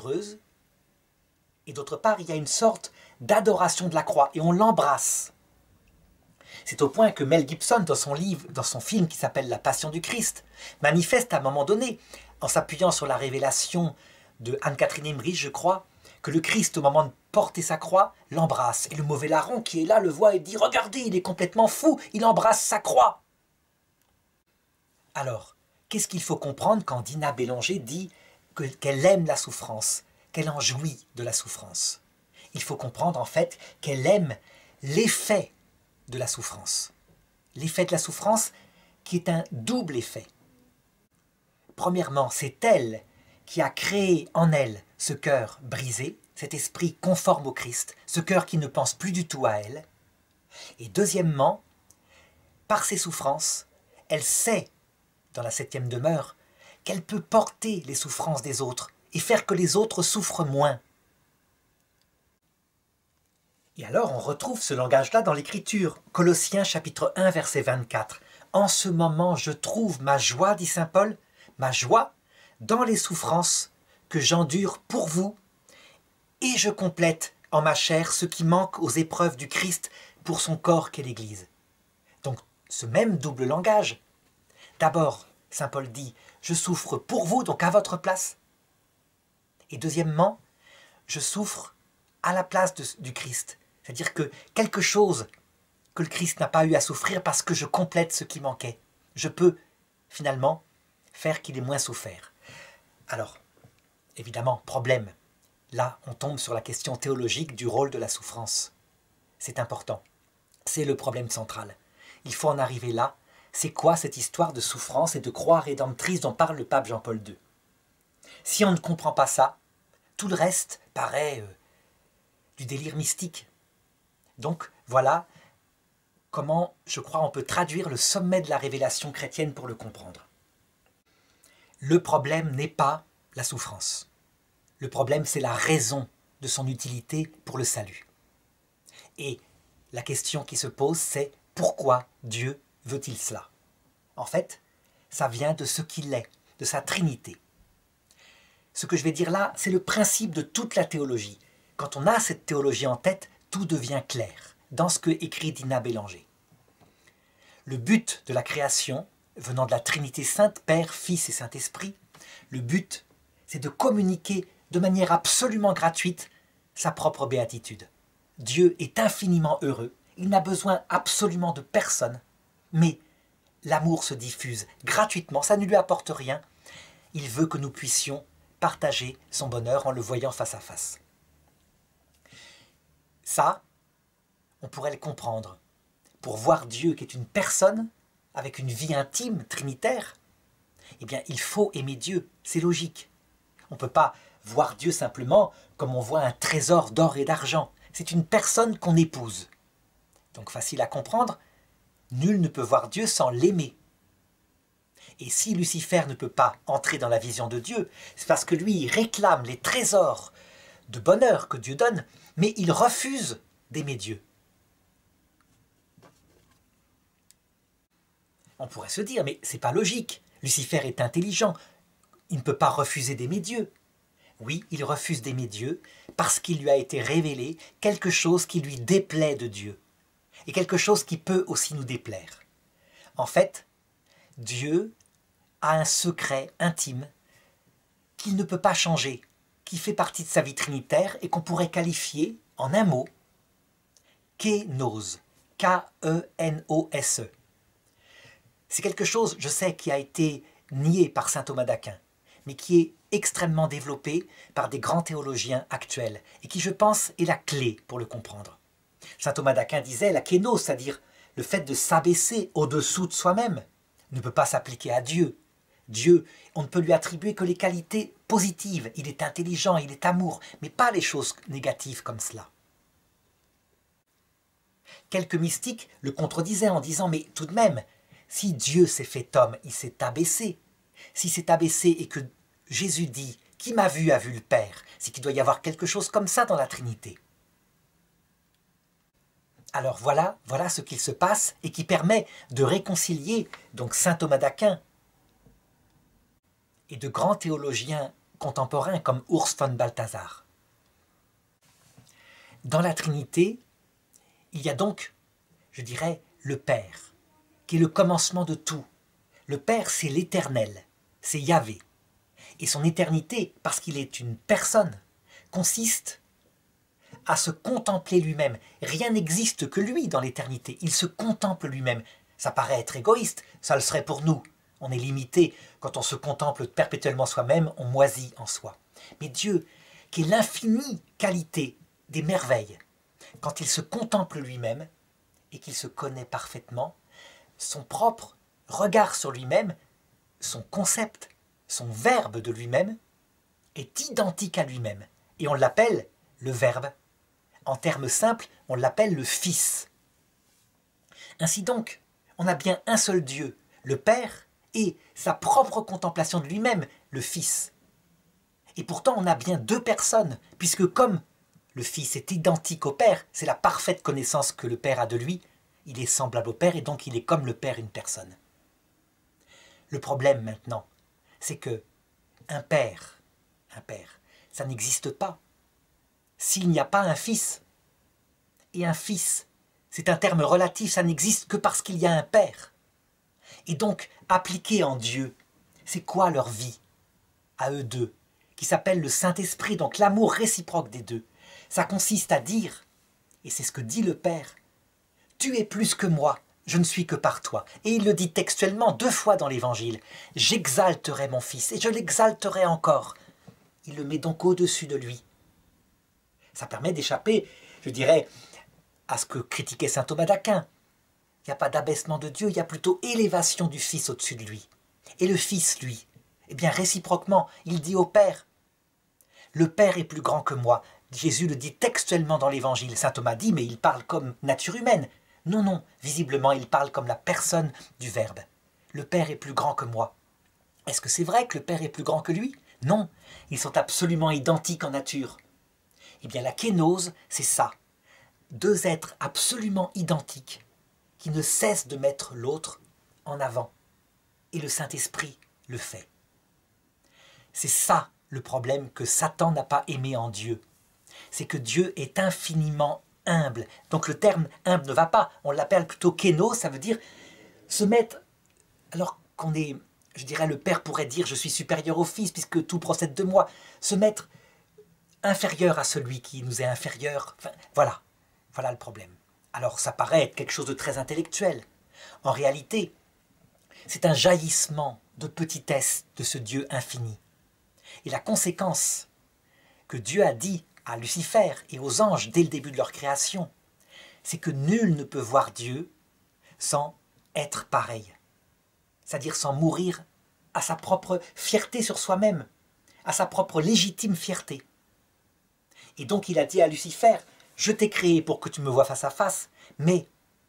Et d'autre part, il y a une sorte d'adoration de la croix et on l'embrasse. C'est au point que Mel Gibson, dans son film qui s'appelle La Passion du Christ, manifeste à un moment donné, en s'appuyant sur la révélation de Anne-Catherine Emmerich, je crois, que le Christ, au moment de porter sa croix, l'embrasse. Et le mauvais larron qui est là le voit et dit « Regardez, il est complètement fou, il embrasse sa croix !» Alors, qu'est-ce qu'il faut comprendre quand Dinah Bélanger dit qu'elle aime la souffrance, qu'elle en jouit de la souffrance? Il faut comprendre en fait qu'elle aime l'effet de la souffrance. L'effet de la souffrance qui est un double effet. Premièrement, c'est elle qui a créé en elle ce cœur brisé, cet esprit conforme au Christ, ce cœur qui ne pense plus du tout à elle. Et deuxièmement, par ses souffrances, elle sait, dans la 7e demeure, qu'elle peut porter les souffrances des autres et faire que les autres souffrent moins. Et alors on retrouve ce langage-là dans l'Écriture. Colossiens chapitre 1 verset 24. « En ce moment je trouve ma joie, dit saint Paul, ma joie dans les souffrances que j'endure pour vous, et je complète en ma chair ce qui manque aux épreuves du Christ pour son corps qu'est l'Église. » Donc ce même double langage. D'abord, saint Paul dit « Je souffre pour vous, donc à votre place. » Et deuxièmement, je souffre à la place du Christ. C'est-à-dire que quelque chose que le Christ n'a pas eu à souffrir parce que je complète ce qui manquait. Je peux, finalement, faire qu'il ait moins souffert. Alors, évidemment, problème. Là, on tombe sur la question théologique du rôle de la souffrance. C'est important. C'est le problème central. Il faut en arriver là. C'est quoi cette histoire de souffrance et de croix rédemptrice dont parle le pape Jean-Paul II? Si on ne comprend pas ça, tout le reste paraît du délire mystique. Donc voilà comment, je crois, on peut traduire le sommet de la révélation chrétienne pour le comprendre. Le problème n'est pas la souffrance. Le problème, c'est la raison de son utilité pour le salut. Et la question qui se pose, c'est pourquoi Dieu veut-il cela? En fait, ça vient de ce qu'il est, de sa Trinité. Ce que je vais dire là, c'est le principe de toute la théologie. Quand on a cette théologie en tête, tout devient clair dans ce que écrit Dinah Bélanger. Le but de la création, venant de la Trinité Sainte, Père, Fils et Saint-Esprit, le but, c'est de communiquer de manière absolument gratuite sa propre béatitude. Dieu est infiniment heureux, il n'a besoin absolument de personne, mais l'amour se diffuse gratuitement, ça ne lui apporte rien. Il veut que nous puissions partager son bonheur en le voyant face à face. Ça, on pourrait le comprendre. Pour voir Dieu qui est une personne, avec une vie intime, trinitaire, eh bien, il faut aimer Dieu, c'est logique. On ne peut pas voir Dieu simplement comme on voit un trésor d'or et d'argent. C'est une personne qu'on épouse. Donc facile à comprendre, nul ne peut voir Dieu sans l'aimer. Et si Lucifer ne peut pas entrer dans la vision de Dieu, c'est parce que lui, il réclame les trésors de bonheur que Dieu donne, mais il refuse d'aimer Dieu. On pourrait se dire, mais c'est pas logique. Lucifer est intelligent, il ne peut pas refuser d'aimer Dieu. Oui, il refuse d'aimer Dieu parce qu'il lui a été révélé quelque chose qui lui déplaît de Dieu, et quelque chose qui peut aussi nous déplaire. En fait, Dieu a un secret intime qu'il ne peut pas changer, qui fait partie de sa vie trinitaire et qu'on pourrait qualifier en un mot, kénose, K-E-N-O-S-E. C'est quelque chose, je sais, qui a été nié par saint Thomas d'Aquin, mais qui est extrêmement développé par des grands théologiens actuels, et qui, je pense, est la clé pour le comprendre. Saint Thomas d'Aquin disait, la kénose, c'est-à-dire le fait de s'abaisser au-dessous de soi-même, ne peut pas s'appliquer à Dieu. Dieu, on ne peut lui attribuer que les qualités positives. Il est intelligent, il est amour, mais pas les choses négatives comme cela. Quelques mystiques le contredisaient en disant, mais tout de même, si Dieu s'est fait homme, il s'est abaissé. Si s'est abaissé et que Jésus dit « Qui m'a vu a vu le Père », c'est qu'il doit y avoir quelque chose comme ça dans la Trinité. Alors voilà ce qu'il se passe et qui permet de réconcilier donc saint Thomas d'Aquin et de grands théologiens contemporains comme Urs von Balthasar. Dans la Trinité, il y a donc, je dirais, le Père, qui est le commencement de tout. Le Père, c'est l'Éternel, c'est Yahvé. Et son éternité, parce qu'il est une personne, consiste à se contempler lui-même. Rien n'existe que lui dans l'éternité. Il se contemple lui-même. Ça paraît être égoïste, ça le serait pour nous. On est limité. Quand on se contemple perpétuellement soi-même, on moisit en soi. Mais Dieu, qui est l'infinie qualité des merveilles, quand il se contemple lui-même et qu'il se connaît parfaitement, son propre regard sur lui-même, son concept, son verbe de lui-même, est identique à lui-même. Et on l'appelle le Verbe. En termes simples, on l'appelle le Fils. Ainsi donc, on a bien un seul Dieu, le Père, et sa propre contemplation de lui-même, le Fils. Et pourtant, on a bien deux personnes, puisque comme le Fils est identique au Père, c'est la parfaite connaissance que le Père a de lui, il est semblable au Père, et donc il est comme le Père une personne. Le problème maintenant, c'est que un père, ça n'existe pas s'il n'y a pas un fils. Et un fils, c'est un terme relatif, ça n'existe que parce qu'il y a un père. Et donc, appliqué en Dieu, c'est quoi leur vie, à eux deux, qui s'appelle le Saint-Esprit, donc l'amour réciproque des deux. Ça consiste à dire, et c'est ce que dit le Père, « Tu es plus que moi, je ne suis que par toi. » Et il le dit textuellement 2 fois dans l'Évangile. « J'exalterai mon Fils, et je l'exalterai encore. » Il le met donc au-dessus de lui. Ça permet d'échapper, je dirais, à ce que critiquait saint Thomas d'Aquin. Il n'y a pas d'abaissement de Dieu, il y a plutôt élévation du Fils au-dessus de lui. Et le Fils, lui, eh bien réciproquement, il dit au Père, « Le Père est plus grand que moi. » Jésus le dit textuellement dans l'Évangile. Saint Thomas dit, mais il parle comme nature humaine. Non, non, visiblement, il parle comme la personne du Verbe. Le Père est plus grand que moi. Est-ce que c'est vrai que le Père est plus grand que lui? Non, ils sont absolument identiques en nature. Eh bien, la kénose, c'est ça. 2 êtres absolument identiques qui ne cessent de mettre l'autre en avant. Et le Saint-Esprit le fait. C'est ça le problème que Satan n'a pas aimé en Dieu. C'est que Dieu est infiniment humble. Donc le terme humble ne va pas. On l'appelle plutôt kénos, ça veut dire se mettre, alors qu'on est, je dirais, le père pourrait dire je suis supérieur au fils puisque tout procède de moi, se mettre inférieur à celui qui nous est inférieur, enfin, voilà le problème. Alors ça paraît être quelque chose de très intellectuel. En réalité, c'est un jaillissement de petitesse de ce Dieu infini. Et la conséquence que Dieu a dit à Lucifer et aux anges dès le début de leur création, c'est que nul ne peut voir Dieu sans être pareil. C'est-à-dire sans mourir à sa propre fierté sur soi-même, à sa propre légitime fierté. Et donc il a dit à Lucifer, je t'ai créé pour que tu me vois face à face, mais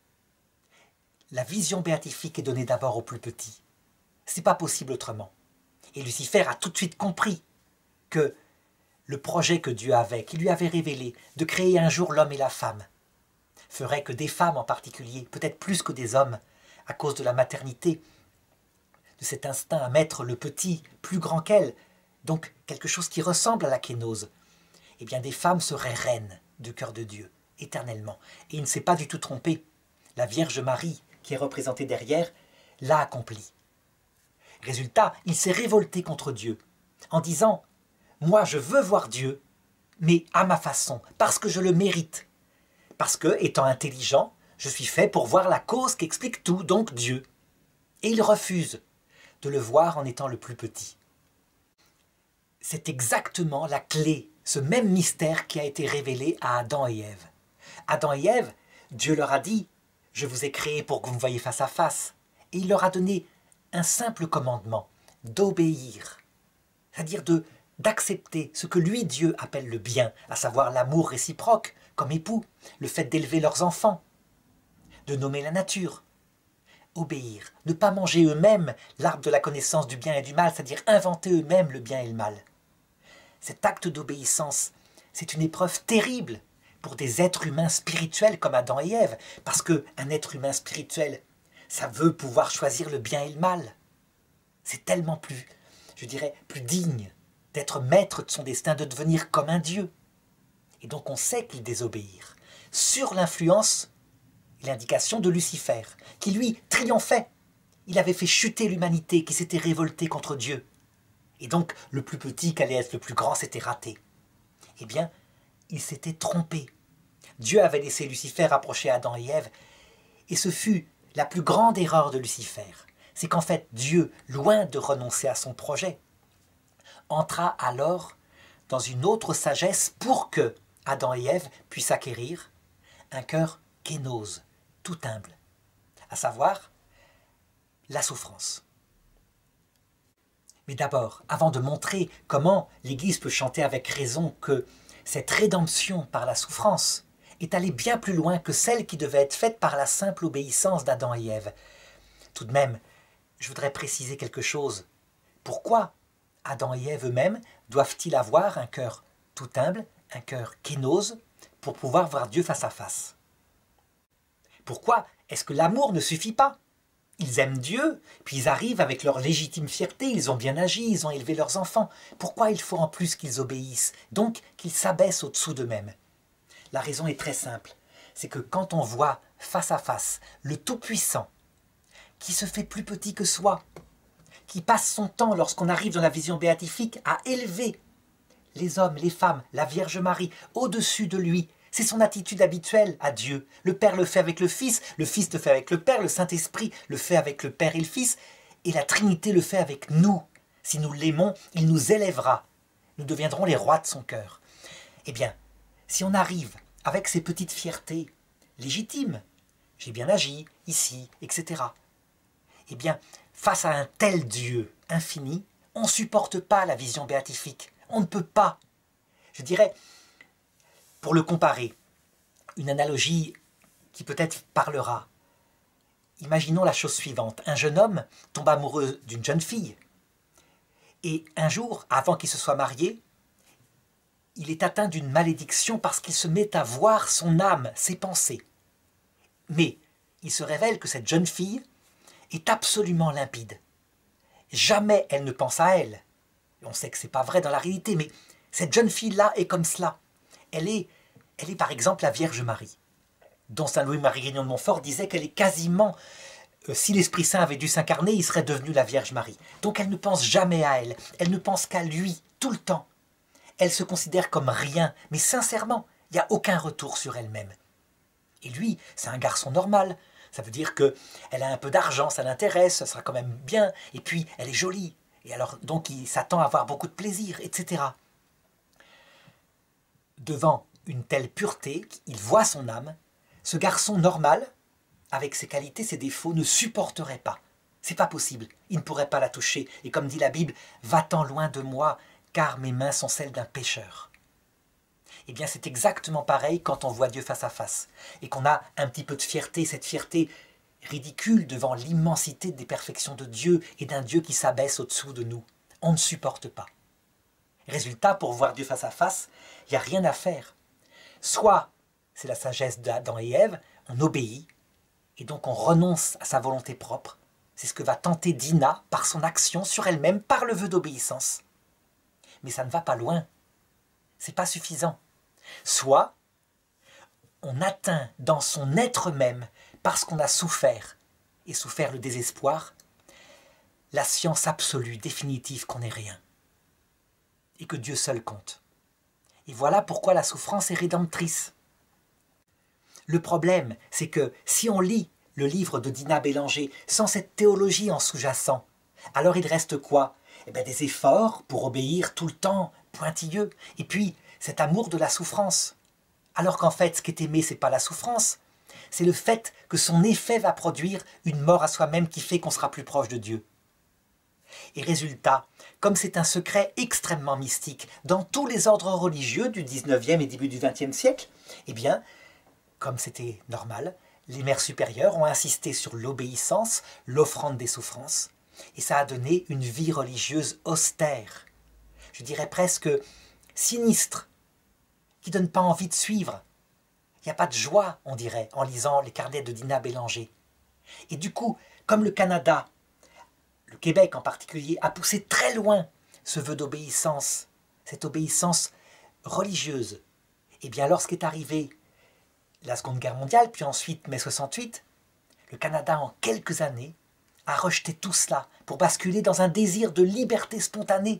la vision béatifique est donnée d'abord au plus petit. Ce n'est pas possible autrement. Et Lucifer a tout de suite compris que le projet que Dieu avait, qui lui avait révélé, de créer un jour l'homme et la femme, ferait que des femmes en particulier, peut-être plus que des hommes, à cause de la maternité, de cet instinct à mettre le petit plus grand qu'elle, donc quelque chose qui ressemble à la kénose, eh bien des femmes seraient reines du cœur de Dieu, éternellement. Et il ne s'est pas du tout trompé. La Vierge Marie, qui est représentée derrière, l'a accompli. Résultat, il s'est révolté contre Dieu, en disant « Moi, je veux voir Dieu, mais à ma façon, parce que je le mérite. Parce que, étant intelligent, je suis fait pour voir la cause qui explique tout, donc Dieu. » Et il refuse de le voir en étant le plus petit. C'est exactement la clé, ce même mystère qui a été révélé à Adam et Ève. Adam et Ève, Dieu leur a dit « Je vous ai créé pour que vous me voyiez face à face. » Et il leur a donné un simple commandement, d'obéir. C'est-à-dire d'accepter ce que lui, Dieu, appelle le bien, à savoir l'amour réciproque, comme époux, le fait d'élever leurs enfants, de nommer la nature. Obéir, ne pas manger eux-mêmes l'arbre de la connaissance du bien et du mal, c'est-à-dire inventer eux-mêmes le bien et le mal. Cet acte d'obéissance, c'est une épreuve terrible pour des êtres humains spirituels comme Adam et Ève, parce qu'un être humain spirituel, ça veut pouvoir choisir le bien et le mal. C'est tellement plus, je dirais, plus digne d'être maître de son destin, de devenir comme un Dieu. Et donc on sait qu'ils désobéirent, sur l'influence et l'indication de Lucifer, qui lui triomphait. Il avait fait chuter l'humanité qui s'était révoltée contre Dieu. Et donc le plus petit qu'allait être le plus grand s'était raté. Eh bien, il s'était trompé. Dieu avait laissé Lucifer approcher Adam et Ève, et ce fut la plus grande erreur de Lucifer. C'est qu'en fait, Dieu, loin de renoncer à son projet, entra alors dans une autre sagesse pour que Adam et Ève puissent acquérir un cœur kénose, tout humble, à savoir la souffrance. Mais d'abord, avant de montrer comment l'Église peut chanter avec raison que cette rédemption par la souffrance est allée bien plus loin que celle qui devait être faite par la simple obéissance d'Adam et Ève. Tout de même, je voudrais préciser quelque chose. Pourquoi Adam et Ève eux-mêmes doivent-ils avoir un cœur tout humble, un cœur kénose, pour pouvoir voir Dieu face à face? Pourquoi est-ce que l'amour ne suffit pas? Ils aiment Dieu, puis ils arrivent avec leur légitime fierté, ils ont bien agi, ils ont élevé leurs enfants. Pourquoi il faut en plus qu'ils obéissent, donc qu'ils s'abaissent au-dessous d'eux-mêmes? La raison est très simple, c'est que quand on voit face à face le Tout-Puissant, qui se fait plus petit que soi, qui passe son temps lorsqu'on arrive dans la vision béatifique à élever les hommes, les femmes, la Vierge Marie au-dessus de lui, c'est son attitude habituelle à Dieu. Le Père le fait avec le Fils le fait avec le Père, le Saint-Esprit le fait avec le Père et le Fils, et la Trinité le fait avec nous. Si nous l'aimons, il nous élèvera. Nous deviendrons les rois de son cœur. Eh bien, si on arrive avec ces petites fiertés légitimes, j'ai bien agi, ici, etc., eh bien, face à un tel Dieu infini, on ne supporte pas la vision béatifique. On ne peut pas. Je dirais, pour le comparer, une analogie qui peut-être parlera. Imaginons la chose suivante. Un jeune homme tombe amoureux d'une jeune fille. Et un jour, avant qu'il se soit marié, il est atteint d'une malédiction parce qu'il se met à voir son âme, ses pensées. Mais il se révèle que cette jeune fille est absolument limpide. Jamais elle ne pense à elle. On sait que ce n'est pas vrai dans la réalité, mais cette jeune fille-là est comme cela. Elle est par exemple la Vierge Marie, dont saint Louis-Marie Grignon de Montfort disait qu'elle est quasiment si l'Esprit Saint avait dû s'incarner, il serait devenu la Vierge Marie. Donc elle ne pense jamais à elle, elle ne pense qu'à lui, tout le temps. Elle se considère comme rien, mais sincèrement, il n'y a aucun retour sur elle-même. Et lui, c'est un garçon normal. Ça veut dire qu'elle a un peu d'argent, ça l'intéresse, ça sera quand même bien, et puis elle est jolie. Et alors, donc, il s'attend à avoir beaucoup de plaisir, etc. Devant une telle pureté, il voit son âme. Ce garçon normal, avec ses qualités, ses défauts, ne supporterait pas. C'est pas possible, il ne pourrait pas la toucher. Et comme dit la Bible, « Va-t'en loin de moi, car mes mains sont celles d'un pécheur. » Eh bien, c'est exactement pareil quand on voit Dieu face à face. Et qu'on a un petit peu de fierté, cette fierté ridicule devant l'immensité des perfections de Dieu et d'un Dieu qui s'abaisse au-dessous de nous. On ne supporte pas. Résultat, pour voir Dieu face à face, il n'y a rien à faire. Soit c'est la sagesse d'Adam et Ève, on obéit, et donc on renonce à sa volonté propre. C'est ce que va tenter Dinah par son action sur elle-même, par le vœu d'obéissance. Mais ça ne va pas loin. C'est pas suffisant. Soit on atteint dans son être même, parce qu'on a souffert, et souffert le désespoir, la science absolue, définitive qu'on n'est rien, et que Dieu seul compte. Et voilà pourquoi la souffrance est rédemptrice. Le problème, c'est que si on lit le livre de Dinah Bélanger sans cette théologie en sous-jacent, alors il reste quoi? Eh bien, des efforts pour obéir tout le temps, pointilleux, et puis cet amour de la souffrance. Alors qu'en fait, ce qui est aimé, c'est pas la souffrance, c'est le fait que son effet va produire une mort à soi-même qui fait qu'on sera plus proche de Dieu. Et résultat, comme c'est un secret extrêmement mystique dans tous les ordres religieux du 19e et début du 20e siècle, eh bien, comme c'était normal, les mères supérieures ont insisté sur l'obéissance, l'offrande des souffrances, et ça a donné une vie religieuse austère, je dirais presque sinistre, qui ne donne pas envie de suivre. Il n'y a pas de joie, on dirait, en lisant les carnets de Dinah Bélanger. Et du coup, comme le Canada, le Québec en particulier, a poussé très loin ce vœu d'obéissance, cette obéissance religieuse, et bien lorsqu'est arrivée la Seconde Guerre mondiale, puis ensuite mai 68, le Canada en quelques années a rejeté tout cela pour basculer dans un désir de liberté spontanée,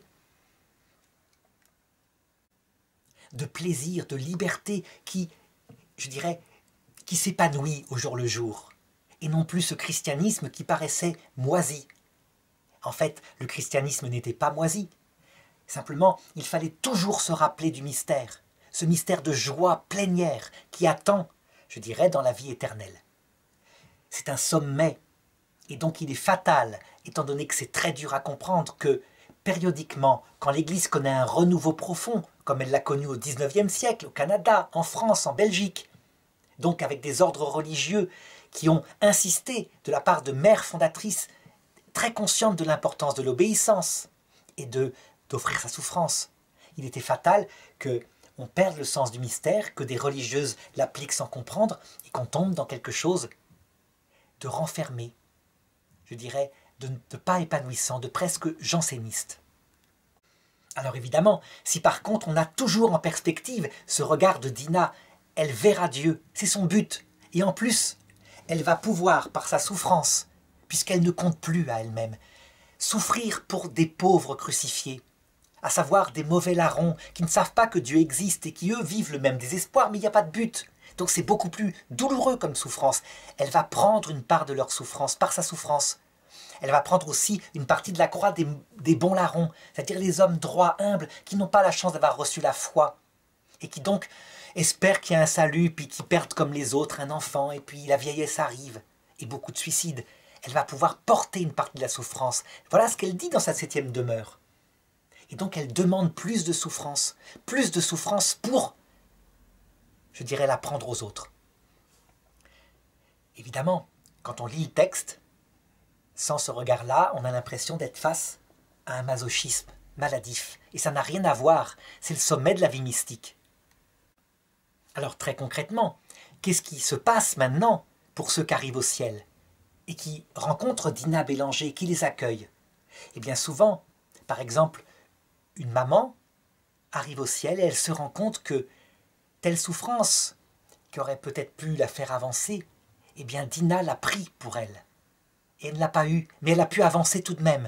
de plaisir, de liberté qui, je dirais, qui s'épanouit au jour le jour, et non plus ce christianisme qui paraissait moisi. En fait, le christianisme n'était pas moisi. Simplement, il fallait toujours se rappeler du mystère, ce mystère de joie plénière qui attend, je dirais, dans la vie éternelle. C'est un sommet, et donc il est fatal, étant donné que c'est très dur à comprendre, que périodiquement, quand l'Église connaît un renouveau profond, comme elle l'a connu au XIXe siècle, au Canada, en France, en Belgique, donc avec des ordres religieux qui ont insisté de la part de mères fondatrices très conscientes de l'importance de l'obéissance et d'offrir sa souffrance. Il était fatal qu'on perde le sens du mystère, que des religieuses l'appliquent sans comprendre et qu'on tombe dans quelque chose de renfermé, je dirais, de pas épanouissant, de presque janséniste. Alors évidemment, si par contre on a toujours en perspective ce regard de Dinah, elle verra Dieu, c'est son but, et en plus, elle va pouvoir, par sa souffrance, puisqu'elle ne compte plus à elle-même, souffrir pour des pauvres crucifiés, à savoir des mauvais larrons qui ne savent pas que Dieu existe et qui eux vivent le même désespoir, mais il n'y a pas de but. Donc c'est beaucoup plus douloureux comme souffrance. Elle va prendre une part de leur souffrance par sa souffrance. Elle va prendre aussi une partie de la croix des bons larrons, c'est-à-dire les hommes droits, humbles, qui n'ont pas la chance d'avoir reçu la foi, et qui donc espèrent qu'il y a un salut, puis qui perdent comme les autres un enfant, et puis la vieillesse arrive, et beaucoup de suicides. Elle va pouvoir porter une partie de la souffrance. Voilà ce qu'elle dit dans sa 7e demeure. Et donc elle demande plus de souffrance pour, je dirais, la prendre aux autres. Évidemment, quand on lit le texte, sans ce regard-là, on a l'impression d'être face à un masochisme maladif. Et ça n'a rien à voir, c'est le sommet de la vie mystique. Alors très concrètement, qu'est-ce qui se passe maintenant pour ceux qui arrivent au ciel et qui rencontrent Dinah Bélanger, qui les accueille? Eh bien souvent, par exemple, une maman arrive au ciel et elle se rend compte que telle souffrance qui aurait peut-être pu la faire avancer, eh bien Dinah l'a pris pour elle. et elle ne l'a pas eu, mais elle a pu avancer tout de même.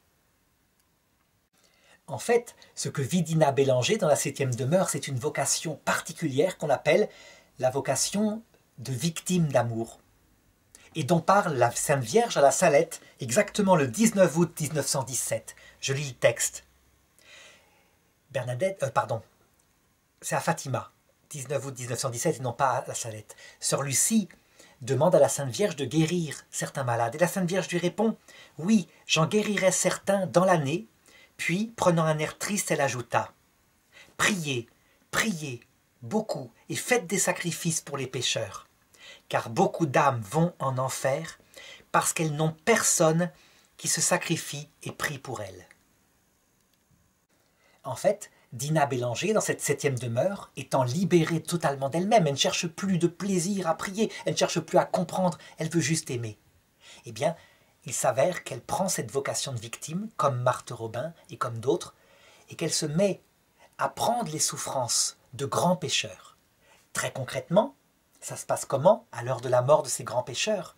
En fait, ce que vit Dinah Bélanger dans la 7e demeure, c'est une vocation particulière qu'on appelle la vocation de victime d'amour, et dont parle la Sainte Vierge à la Salette, exactement le 19 août 1917. Je lis le texte. C'est à Fatima, 19 août 1917 et non pas à la Salette. Sœur Lucie demande à la Sainte Vierge de guérir certains malades. Et la Sainte Vierge lui répond « Oui, j'en guérirai certains dans l'année. » Puis, prenant un air triste, elle ajouta « Priez, priez, beaucoup, et faites des sacrifices pour les pécheurs, car beaucoup d'âmes vont en enfer parce qu'elles n'ont personne qui se sacrifie et prie pour elles. » En fait, Dinah Bélanger, dans cette 7e demeure, étant libérée totalement d'elle-même, elle ne cherche plus de plaisir à prier, elle ne cherche plus à comprendre, elle veut juste aimer. Eh bien, il s'avère qu'elle prend cette vocation de victime, comme Marthe Robin et comme d'autres, et qu'elle se met à prendre les souffrances de grands pécheurs. Très concrètement, ça se passe comment à l'heure de la mort de ces grands pécheurs?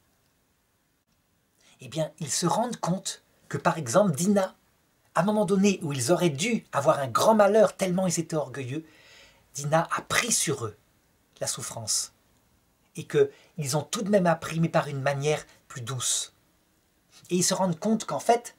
Eh bien, ils se rendent compte que, par exemple, Dinah, à un moment donné où ils auraient dû avoir un grand malheur tellement ils étaient orgueilleux, Dinah a pris sur eux la souffrance. Et qu'ils ont tout de même appris, mais par une manière plus douce. Et ils se rendent compte qu'en fait,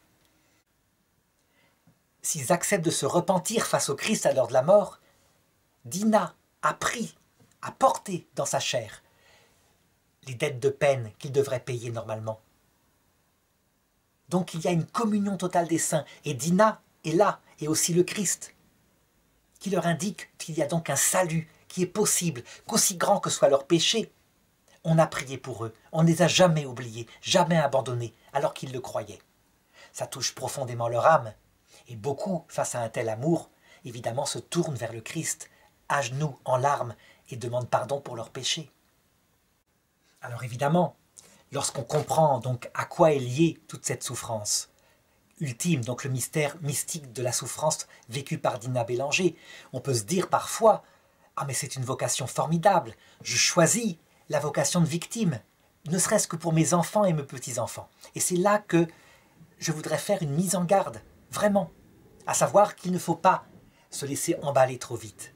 s'ils acceptent de se repentir face au Christ à l'heure de la mort, Dinah a pris, a porté dans sa chair les dettes de peine qu'ils devraient payer normalement. Donc il y a une communion totale des saints, et Dinah est là, et aussi le Christ, qui leur indique qu'il y a donc un salut qui est possible, qu'aussi grand que soit leur péché, on a prié pour eux, on ne les a jamais oubliés, jamais abandonnés, alors qu'ils le croyaient. Ça touche profondément leur âme, et beaucoup, face à un tel amour, évidemment se tournent vers le Christ, à genoux, en larmes, et demandent pardon pour leurs péchés. Alors évidemment, lorsqu'on comprend donc à quoi est liée toute cette souffrance ultime, donc le mystère mystique de la souffrance vécue par Dinah Bélanger, on peut se dire parfois « Ah mais c'est une vocation formidable, je choisis la vocation de victime, ne serait-ce que pour mes enfants et mes petits-enfants. » Et c'est là que je voudrais faire une mise en garde, vraiment, à savoir qu'il ne faut pas se laisser emballer trop vite.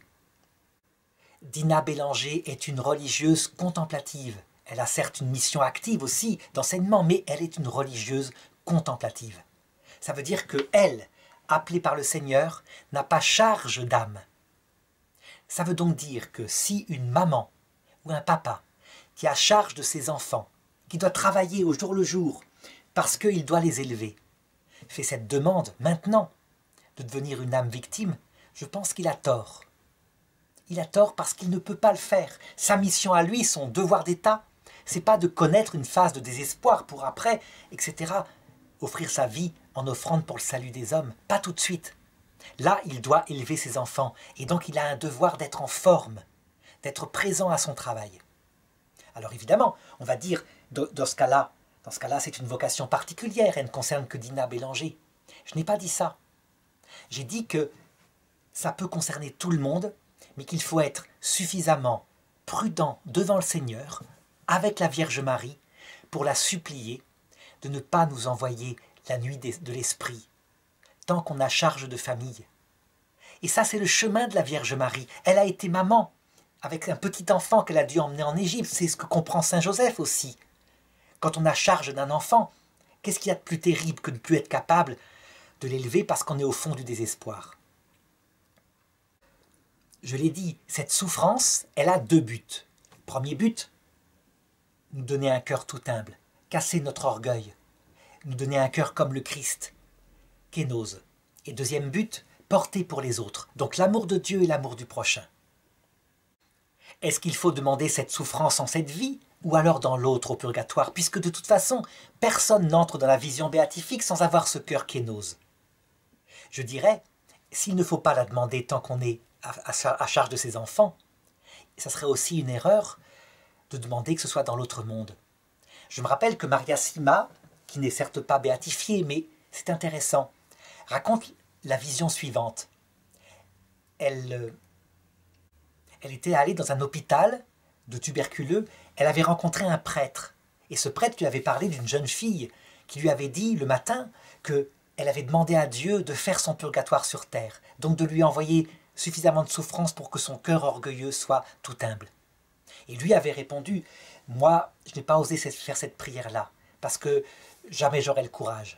Dinah Bélanger est une religieuse contemplative. Elle a certes une mission active aussi d'enseignement, mais elle est une religieuse contemplative. Ça veut dire qu'elle, appelée par le Seigneur, n'a pas charge d'âme. Ça veut donc dire que si une maman ou un papa qui a charge de ses enfants, qui doit travailler au jour le jour parce qu'il doit les élever, fait cette demande maintenant de devenir une âme victime, je pense qu'il a tort. Il a tort parce qu'il ne peut pas le faire. Sa mission à lui, son devoir d'État, c'est pas de connaître une phase de désespoir pour après, etc., offrir sa vie en offrande pour le salut des hommes. Pas tout de suite. Là, il doit élever ses enfants. Et donc, il a un devoir d'être en forme, d'être présent à son travail. Alors évidemment, on va dire, dans ce cas-là, c'est une vocation particulière. Elle ne concerne que Dinah Bélanger. Je n'ai pas dit ça. J'ai dit que ça peut concerner tout le monde, mais qu'il faut être suffisamment prudent devant le Seigneur, avec la Vierge Marie, pour la supplier de ne pas nous envoyer la nuit de l'esprit, tant qu'on a charge de famille. Et ça, c'est le chemin de la Vierge Marie. Elle a été maman, avec un petit enfant qu'elle a dû emmener en Égypte. C'est ce que comprend Saint Joseph aussi. Quand on a charge d'un enfant, qu'est-ce qu'il y a de plus terrible que de ne plus être capable de l'élever parce qu'on est au fond du désespoir? Je l'ai dit, cette souffrance, elle a deux buts. Premier but, nous donner un cœur tout humble, casser notre orgueil, nous donner un cœur comme le Christ, kénose. Et deuxième but, porter pour les autres, donc l'amour de Dieu et l'amour du prochain. Est-ce qu'il faut demander cette souffrance en cette vie, ou alors dans l'autre au purgatoire, puisque de toute façon, personne n'entre dans la vision béatifique sans avoir ce cœur kénose? Je dirais, s'il ne faut pas la demander tant qu'on est à charge de ses enfants, ça serait aussi une erreur de demander que ce soit dans l'autre monde. Je me rappelle que Maria Sima, qui n'est certes pas béatifiée, mais c'est intéressant, raconte la vision suivante. Elle était allée dans un hôpital de tuberculeux, elle avait rencontré un prêtre, Et ce prêtre lui avait parlé d'une jeune fille qui lui avait dit le matin qu'elle avait demandé à Dieu de faire son purgatoire sur terre, donc de lui envoyer suffisamment de souffrance pour que son cœur orgueilleux soit tout humble. Et lui avait répondu, moi, je n'ai pas osé faire cette prière-là, parce que jamais j'aurais le courage.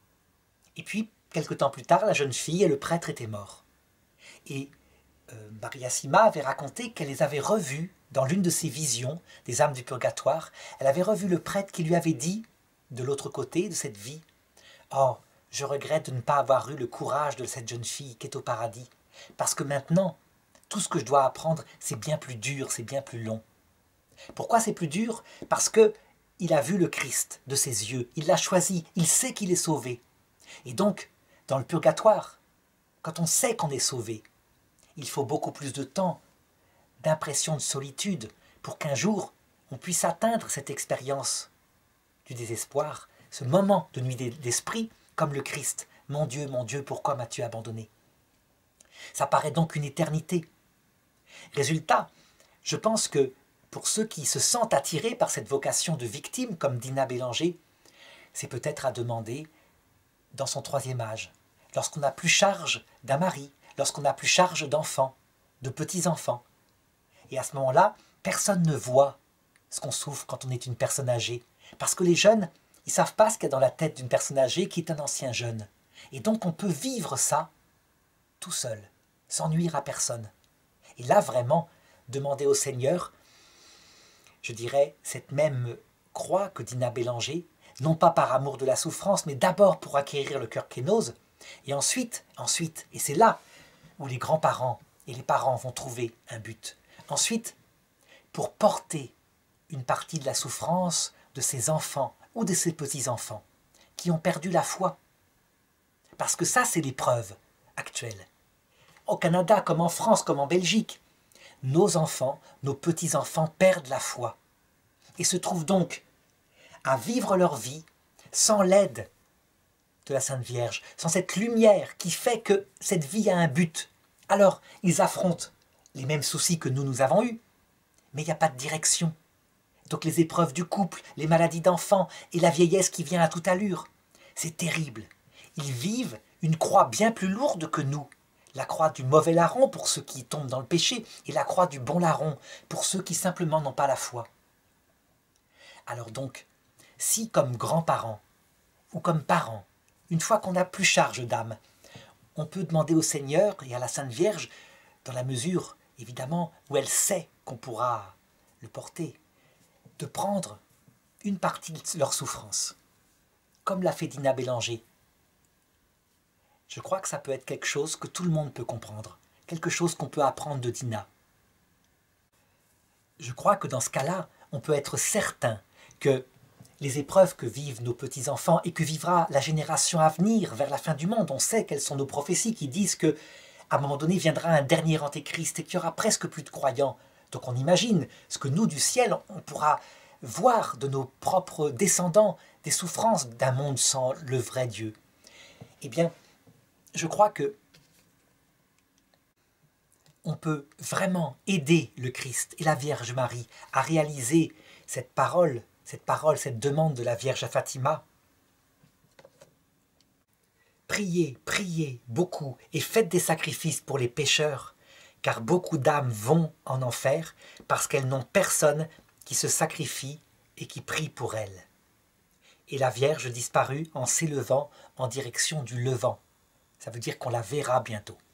Et puis, quelque temps plus tard, la jeune fille et le prêtre étaient morts. Et Maria Sima avait raconté qu'elle les avait revus dans l'une de ses visions des âmes du purgatoire. Elle avait revu le prêtre qui lui avait dit, de l'autre côté de cette vie, « Oh, je regrette de ne pas avoir eu le courage de cette jeune fille qui est au paradis, parce que maintenant, tout ce que je dois apprendre, c'est bien plus dur, c'est bien plus long. » Pourquoi c'est plus dur? Parce que il a vu le Christ de ses yeux, il l'a choisi, il sait qu'il est sauvé. Et donc, dans le purgatoire, quand on sait qu'on est sauvé, il faut beaucoup plus de temps, d'impression de solitude, pour qu'un jour, on puisse atteindre cette expérience du désespoir, ce moment de nuit d'esprit, comme le Christ. Mon Dieu, pourquoi m'as-tu abandonné? Ça paraît donc une éternité. Résultat, je pense que pour ceux qui se sentent attirés par cette vocation de victime, comme Dina Bélanger, c'est peut-être à demander dans son troisième âge, lorsqu'on n'a plus charge d'un mari, lorsqu'on n'a plus charge d'enfants, de petits-enfants. Et à ce moment-là, personne ne voit ce qu'on souffre quand on est une personne âgée. Parce que les jeunes, ils ne savent pas ce qu'il y a dans la tête d'une personne âgée qui est un ancien jeune. Et donc on peut vivre ça tout seul, sans nuire à personne. Et là, vraiment, demander au Seigneur, je dirais, cette même croix que Dina Bélanger, non pas par amour de la souffrance, mais d'abord pour acquérir le cœur kénose, et ensuite, et c'est là où les grands-parents et les parents vont trouver un but. Ensuite, pour porter une partie de la souffrance de ces enfants ou de ces petits-enfants qui ont perdu la foi. Parce que ça, c'est l'épreuve actuelle. Au Canada, comme en France, comme en Belgique, nos enfants, nos petits-enfants perdent la foi et se trouvent donc à vivre leur vie sans l'aide de la Sainte Vierge, sans cette lumière qui fait que cette vie a un but. Alors, ils affrontent les mêmes soucis que nous avons eus, mais il n'y a pas de direction. Donc les épreuves du couple, les maladies d'enfants et la vieillesse qui vient à toute allure, c'est terrible. Ils vivent une croix bien plus lourde que nous. La croix du mauvais larron pour ceux qui tombent dans le péché et la croix du bon larron pour ceux qui simplement n'ont pas la foi. Alors donc, si comme grands-parents ou comme parents, une fois qu'on n'a plus charge d'âme, on peut demander au Seigneur et à la Sainte Vierge, dans la mesure, évidemment, où elle sait qu'on pourra le porter, de prendre une partie de leur souffrance, comme l'a fait Dina Bélanger. Je crois que ça peut être quelque chose que tout le monde peut comprendre, quelque chose qu'on peut apprendre de Dina. Je crois que dans ce cas-là, on peut être certain que les épreuves que vivent nos petits-enfants et que vivra la génération à venir vers la fin du monde, on sait quelles sont nos prophéties qui disent que à un moment donné viendra un dernier antéchrist et qu'il y aura presque plus de croyants. Donc on imagine ce que nous du ciel, on pourra voir de nos propres descendants des souffrances d'un monde sans le vrai Dieu. Eh bien, je crois que on peut vraiment aider le Christ et la Vierge Marie à réaliser cette parole, cette demande de la Vierge à Fatima. Priez, priez beaucoup et faites des sacrifices pour les pécheurs, car beaucoup d'âmes vont en enfer parce qu'elles n'ont personne qui se sacrifie et qui prie pour elles. Et la Vierge disparut en s'élevant en direction du Levant. Ça veut dire qu'on la verra bientôt.